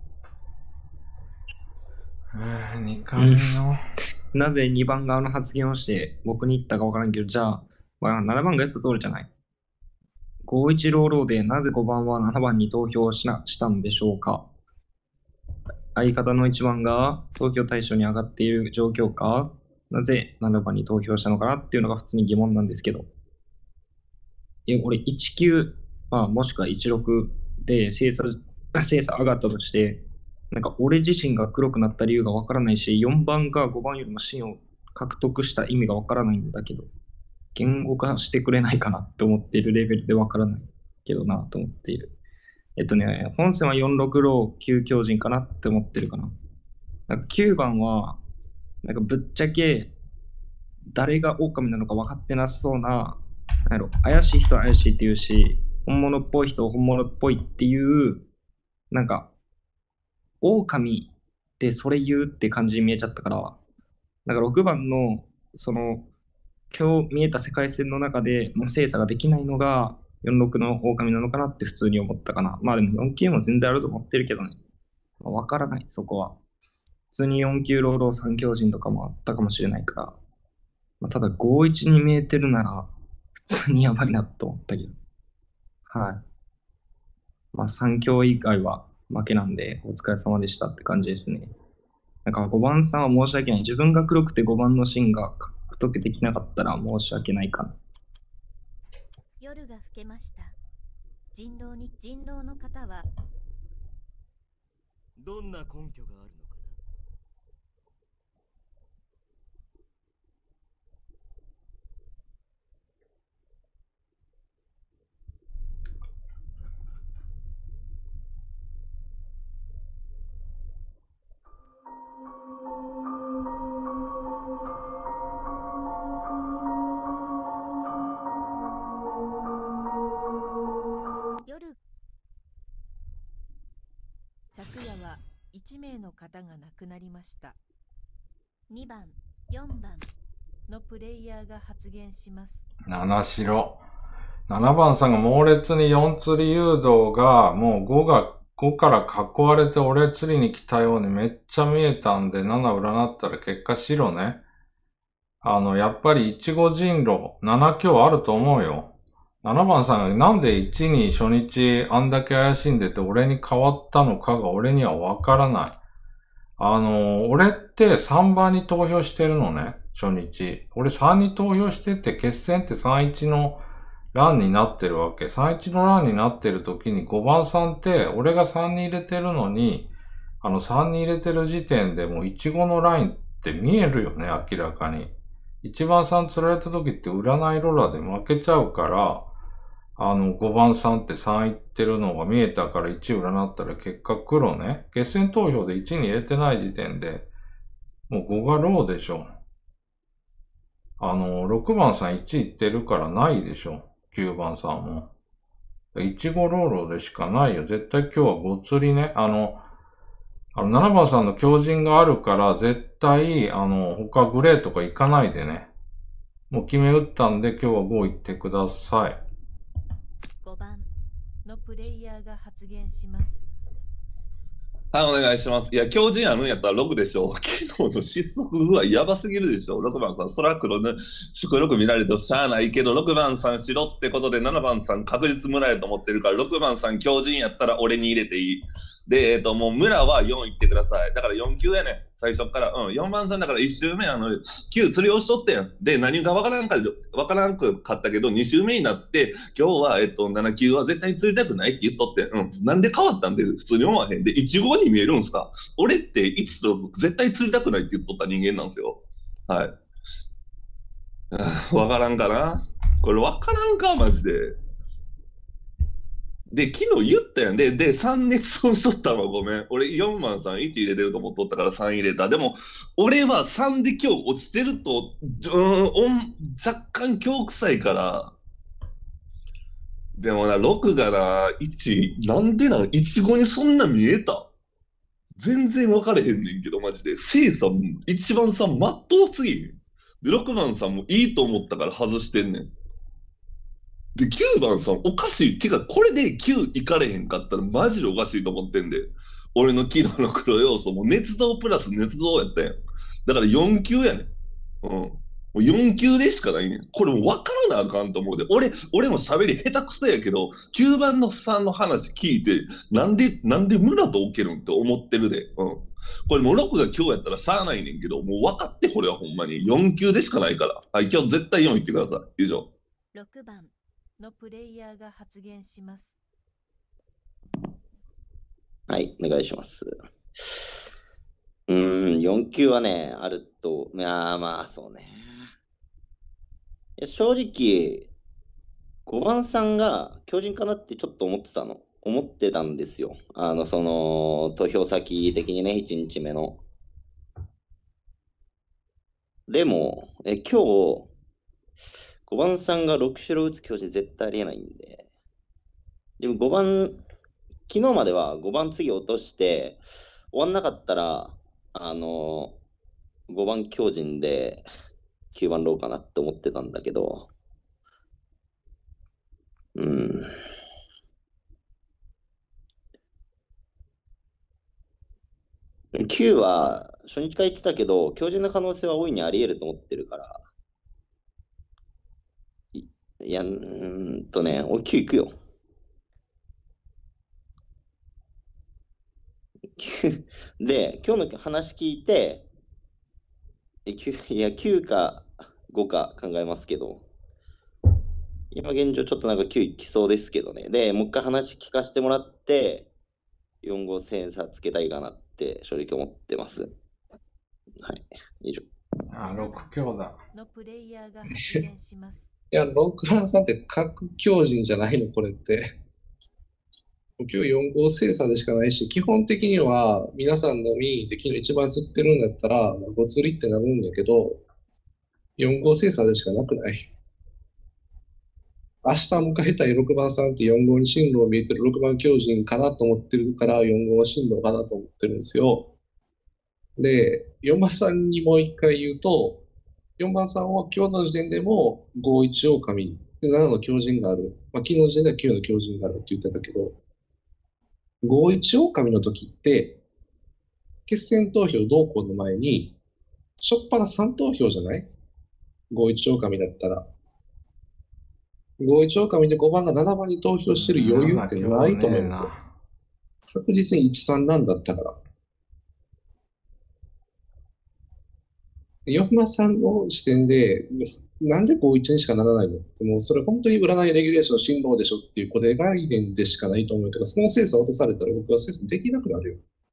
えー、にかいめの。 なぜにばん側の発言をして僕に言ったかわからんけど、じゃあ、まあ、ななばんがやった通りじゃない。ごいちローローでなぜごばんはななばんに投票しなしたんでしょうか。相方のいちばんが投票対象に上がっている状況か、なぜななばんに投票したのかなっていうのが普通に疑問なんですけど。え、俺いちきゅう、まあ、もしくはいちろくで精査、精査上がったとして、なんか俺自身が黒くなった理由がわからないし、よんばんがごばんよりも芯を獲得した意味がわからないんだけど、言語化してくれないかなって思っているレベルでわからないけどなと思っている。えっとね、本戦はよんろくローきゅう強靭かなって思ってるかな。なんかきゅうばんは、なんかぶっちゃけ誰が狼なのか分かってなさそうな、なんやろ、怪しい人は怪しいって言うし、本物っぽい人は本物っぽいっていう、なんか、狼ってそれ言うって感じに見えちゃったから、なんかろくばんの、その、今日見えた世界線の中での精査ができないのが、よんろくの狼なのかなって普通に思ったかな。まあでもよんきゅうも全然あると思ってるけどね。まあ、わからない、そこは。普通によんきゅうローローさん強靭とかもあったかもしれないから。まあ、ただごいちに見えてるなら、普通にやばいなと思ったけど。はい。まあさん強以外は負けなんで、お疲れ様でしたって感じですね。なんかごばんさんは申し訳ない。自分が黒くてごばんの芯が獲得できなかったら申し訳ないかな。 夜が更けました。人狼に人狼の方はどんな根拠があるのかな。 夜昨夜はいち名の方が亡くなりました。にばん、よんばんのプレイヤーが発言します。 なな白。ななばんさんが猛烈によん釣り誘導がもうごがごから囲われて俺釣りに来たようにめっちゃ見えたんでなな占ったら結果白ね。あの、やっぱりいちご人狼なな強あると思うよ。ななばんさんがなんでいちに初日あんだけ怪しんでて俺に変わったのかが俺にはわからない。あの、俺ってさんばんに投票してるのね、初日。俺さんに投票してて決戦ってさんいちの欄になってるわけ。さんいちの欄になってる時にごばんさんって俺がさんに入れてるのに、あのさんに入れてる時点でもういちごのラインって見えるよね、明らかに。いちばんさん釣られた時って占いローラーで負けちゃうから、あの、ごばんさんってさんいってるのが見えたからいち占ったら結果黒ね。決戦投票でいちに入れてない時点で、もうごがローでしょ。あの、ろくばんさんいちいってるからないでしょ。きゅうばんさんも。いちごローローでしかないよ。絶対今日はご釣りね。あの、あのななばんさんの強靭があるから絶対、あの、他グレーとか行かないでね。もう決め打ったんで今日はご行ってください。 ごばんのプレイヤーが発言します。 はい、お願いします。いや、強靭あるんやったらろくでしょう。昨日の失速具合やばすぎるでしょ。ろくばんさん、そら黒の縮力見られてしゃあないけど、ろくばんさんしろってことで、ななばんさん確実村やと思ってるから、ろくばんさん強靭やったら俺に入れていい。で、えっと、もう村はよんいってください。だからよん級やねん。最初から。うん、よんばんさんだからいち周目、あの、きゅう釣り押しとってん。で、何かわからんか、わからんくかったけど、に周目になって、今日は、えっと、なな級は絶対に釣りたくないって言っとってん。うん。なんで変わったんで、普通に思わへん。で、いちごに見えるんすか？俺っていちと絶対釣りたくないって言っとった人間なんですよ。はい。あーわからんかな？これわからんか、マジで。で、昨日言ったやん。で、で、さん熱損しとったのはごめん。俺よんばんさんいち入れてると思っとったからさん入れた。でも、俺はさんで今日落ちてると、うーん、おん若干今日臭いから。でもな、ろくがな、いち、なんでな、いちごにそんな見えた？全然分かれへんねんけど、マジで。せいさん、いちばんさん、まっとうすぎん。で、ろくばんさんもいいと思ったから外してんねん。で、きゅうばんさん、おかしい。てか、これできゅういかれへんかったら、マジでおかしいと思ってんで。俺の昨日の黒要素も、捏造プラス捏造やったやん。だからよん級やねん。うん。もうよん級でしかないねん。これもう分からなあかんと思うで。俺、俺も喋り下手くそやけど、きゅうばんのさんの話聞いて、なんで、なんで村と置けるんって思ってるで。うん。これもうろくが今日やったらしゃあないねんけど、もう分かって、これはほんまに。よん級でしかないから。はい、今日絶対よんいってください。以上。 ろくばんのプレイヤーが発言します。 はい、お願いします。うーん、よん級はね、あると、いやーまあ、そうね。いや正直、ごばんさんが強靭かなってちょっと思ってたの。思ってたんですよ。あの、その、投票先的にね、いちにちめの。でも、え、今日、ごばんさんがろく白打つ強靭絶対ありえないんで。でもごばん、昨日まではごばん次落として、終わんなかったら、あの、ごばん強靭できゅうばんローかなって思ってたんだけど、うん。きゅうは初日から言ってたけど、強靭な可能性は大いにあり得ると思ってるから、いいや、うーんとね、俺きゅう行くよ。きゅうで、今日の話聞いて、えきゅういや、きゅうかごか考えますけど、今現状ちょっとなんかきゅういきそうですけどね。で、もう一回話聞かせてもらって、よん号センサーつけたいかなって正直思ってます。はい、以上。 あ、ろく強だ。 のプレイヤーが発言します。 いや、ろくばんさんって核強靭じゃないの、これって。今日よん号精査でしかないし、基本的には皆さんの民意で昨日一番釣ってるんだったら、ご釣りってなるんだけど、よん号精査でしかなくない。明日迎えたいろくばんさんってよん号に進路を見えてるろくばん強靭かなと思ってるから、よん号は進路かなと思ってるんですよ。で、よんばんさんにもう一回言うと、よんばんさんは今日の時点でもごいち狼でななの強靭がある。まあ、昨日の時点ではきゅうの強靭があるって言ってたけど、ごいち狼の時って、決選投票同行の前に、しょっぱなさん投票じゃない ?ごいち狼だったら。ごいち狼でごばんがななばんに投票してる余裕ってないと思いますよ。確実にいちさんなんだったから。よんばんさんの視点で、なんでごいちにしかならないのって、もうそれ本当に占いレギュレーション進路でしょっていう固定概念でしかないと思うけど、その精査を落とされたら僕は精査できなくなるよ。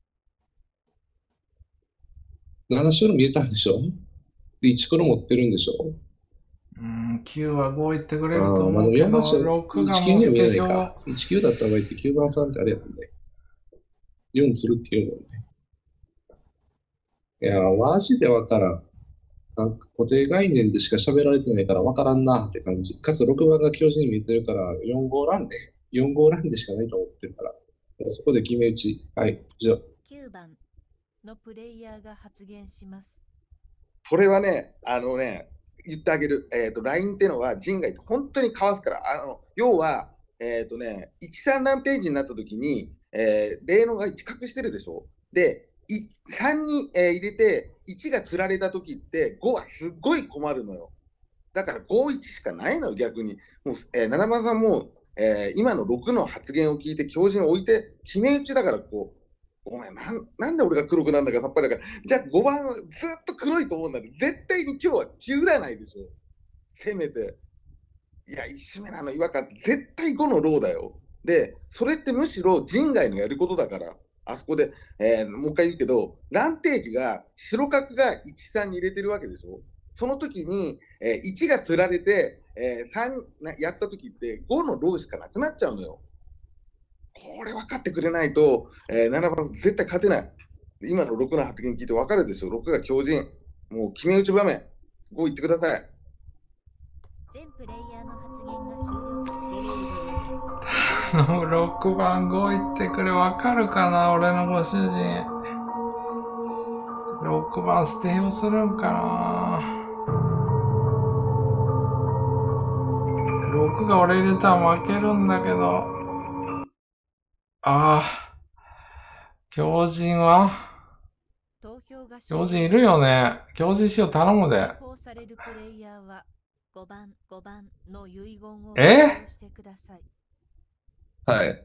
なな種類見えたんでしょで、いち黒持ってるんでしょうん、きゅうはごいってくれるあーまあでもと思うけど、 よんばんさん、 ろくがいちきゅうもうスには見えケジュール。 ないか。いちきゅうだった場合ってきゅうばんさんってあれやもんね。よん釣るっていうもんね。いやー、マジでわからん。なんか固定概念でしか喋られてないから分からんなって感じ。かつろくばんが強靭に見えてるから、よん号ランで、よん号ランでしかないと思ってるから。もうそこで決め打ち。はい、じゃあ。 きゅうばんのプレイヤーが発言します。 これはね、あのね、言ってあげる。えっ、と、ラインっていうのは人外って本当にかわすから。あの、要は、えっ、とね、いちさん難定時になった時に、 えー、霊能がいち隠してるでしょ。で、いさんに、えー入れていちが釣られたときってごはすっごい困るのよ。だからご、いちしかないのよ、逆に。もうえー、ななばんさんも、えー今のろくの発言を聞いて強靭を置いて決め打ちだから、こう、ごめん、なんなんで俺が黒くなんだかさっぱりだから、じゃあごばんはずっと黒いと思うんだけど、絶対に今日はきゅう占いでしょ。せめて。いや、一種目なの違和感、絶対ごのローだよ。で、それってむしろ人外のやることだから、あそこで、えーもう一回言うけど、ランテージが白角がいち、さんに入れてるわけでしょ。その時に、えーいちが釣られて、えーさんなやった時ってごのローしかなくなっちゃうのよ。これ分かってくれないと、えーななばん絶対勝てない。今のろくの発言聞いて分かるでしょ。ろくが強靭。もう決め打ち場面。ご言ってください。 全プレイヤーの発言が終了。 あのろくばんご言ってくれ、わかるかな俺のご主人。ろくばん捨てようするんかな。ろくが俺入れたら負けるんだけど。ああ。強靭は投票が終了。 強靭いるよね。強靭しよう頼むで。 投稿されるプレイヤーはごばん、ごばんの遺言をえ発表してください。 はい。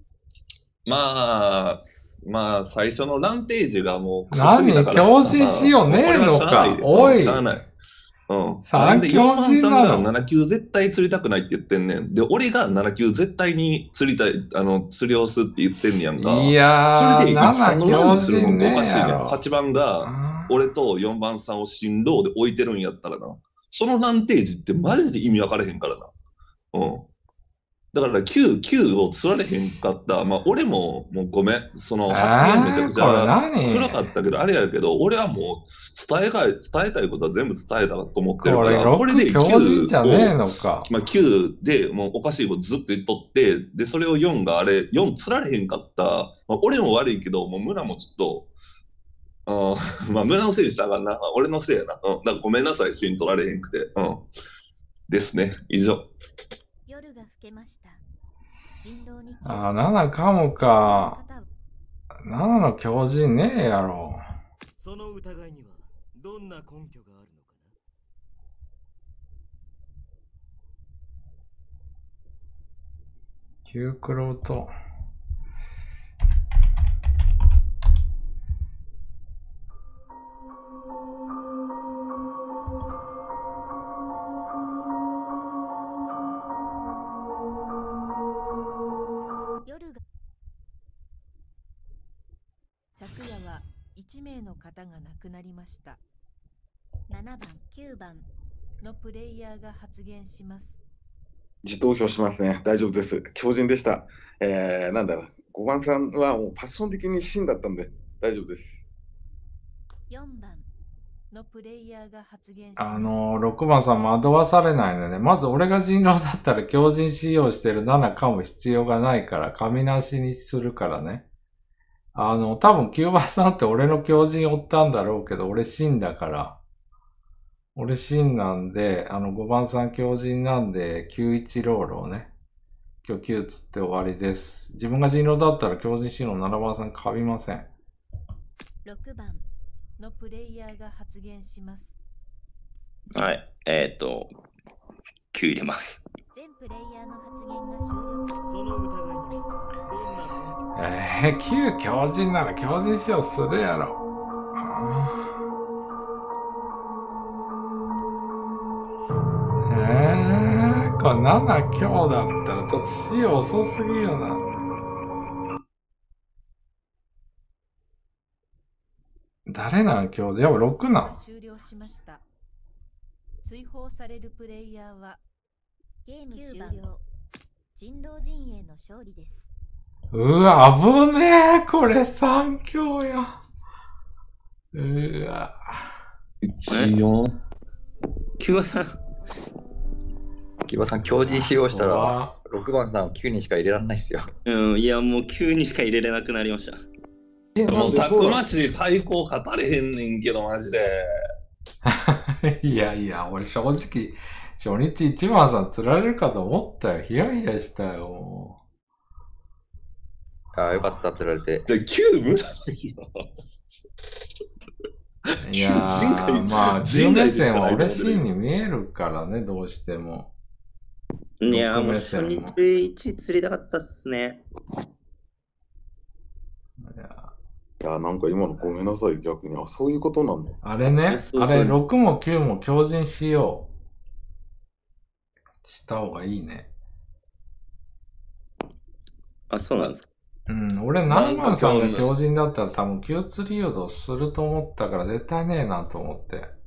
まあ、まあ、最初のランテージがもうクソす何ぎたから。 強靭しようねえのか。おい。 しゃあない。うん。 三で、 強靭なのよんばんさんがなな級絶対釣りたくないって言ってんねん。で、俺がなな級絶対に釣りたい、あの、釣りをすって言ってんねやんか。 いやー、 それでいち、さんのランにするのっておかしいねん。 なな強靭ねえやろはちばんが、俺とよんばんさんを新ローで置いてるんやったらな。そのランテージってマジで意味分からへんからな。うん。だからきゅう、きゅうを釣られへんかった。まあ俺ももうごめん。その発言めちゃくちえーこれゃ何暗かったけど、あれやけど、俺はもう伝えたい、伝えたいことは全部伝えたと思ってるかこれら、 ろくこれできゅう強靭じゃねえを、 のか。 まあきゅうでもうおかしいことずっと言っとって、で、それをよんがあれ、よん釣られへんかった。まあ、俺も悪いけど、もう村もちょっと、あーまあ村のせいにしたらあかんな。俺のせいやな。うん。だからごめんなさい、シーン取られへんくて。うん。ですね。以上。 夜が更けました。人狼にあー、ななかもか。ななの強靭ねえやろ。 その疑いにはどんな根拠があるのかな。 九九郎と。 夜が昨夜はいち名の方が亡くなりました。ななばん、きゅうばんのプレイヤーが発言します。 自投票しますね。大丈夫です。強靭でした。えー、なんだろう。ごばんさんはもうパッション的に芯だったんで大丈夫です。 よんばんのプレイヤーが発言します。 あのー、ろくばんさん惑わされないのね。まず俺が人狼だったら強靭使用してるななかも必要がないから、紙なしにするからね。あの、多分きゅうばんさんって俺の強靭追ったんだろうけど、俺芯だから。俺芯なんで、あのごばんさん強靭なんで、きゅういちロールをね。今日きゅうつって終わりです。自分が人狼だったら強靭使用ななばんさんかびません。 ろくばんのプレイヤーが発言します。 はい。えっ、ー、と、きゅう入れます。 全プレイヤーの発言が終了。 その疑いにはどんなえー、きゅう強靭なら強靭使用するやろ。えー、これなな強だったらちょっと使用遅すぎよな。誰なん強靭？やっぱろくなん。 終了しました。追放されるプレイヤーはゲーム終了。人狼陣営の勝利です。 うわ、危ねえ。これさん強や。うわ。 いちよん。 キュアさん。 キュアさん、強靭使用したら、ろくばんさんきゅうにしか入れられないですよ。 うん、いや、もうきゅうにしか入れれなくなりました。 もうたくましい対抗勝たれへんねんけど、マジで。 いやいや、俺正直、初日いちばんさん釣られるかと思ったよ。ヒヤヒヤしたよ。 ああ、よかった、釣られて。 で、きゅう無駄ないよ。 いや人外ー、まあ、 人外じゅう目でしかない線は俺芯に見えるからね、どうしても。 いやー、 ろくもう目線も。 初日いち釣りたかったっすね。 いやいや、なんか今のごめんなさい、逆に。あ、そういうことなんだ。 あれね、 そうそうあれろくもきゅうも強靭しよう。した方がいいね。 あ、そうなんですか。 うん、俺何番さんが強靭だったら多分きゅう釣り誘導すると思ったから絶対ねえなと思って。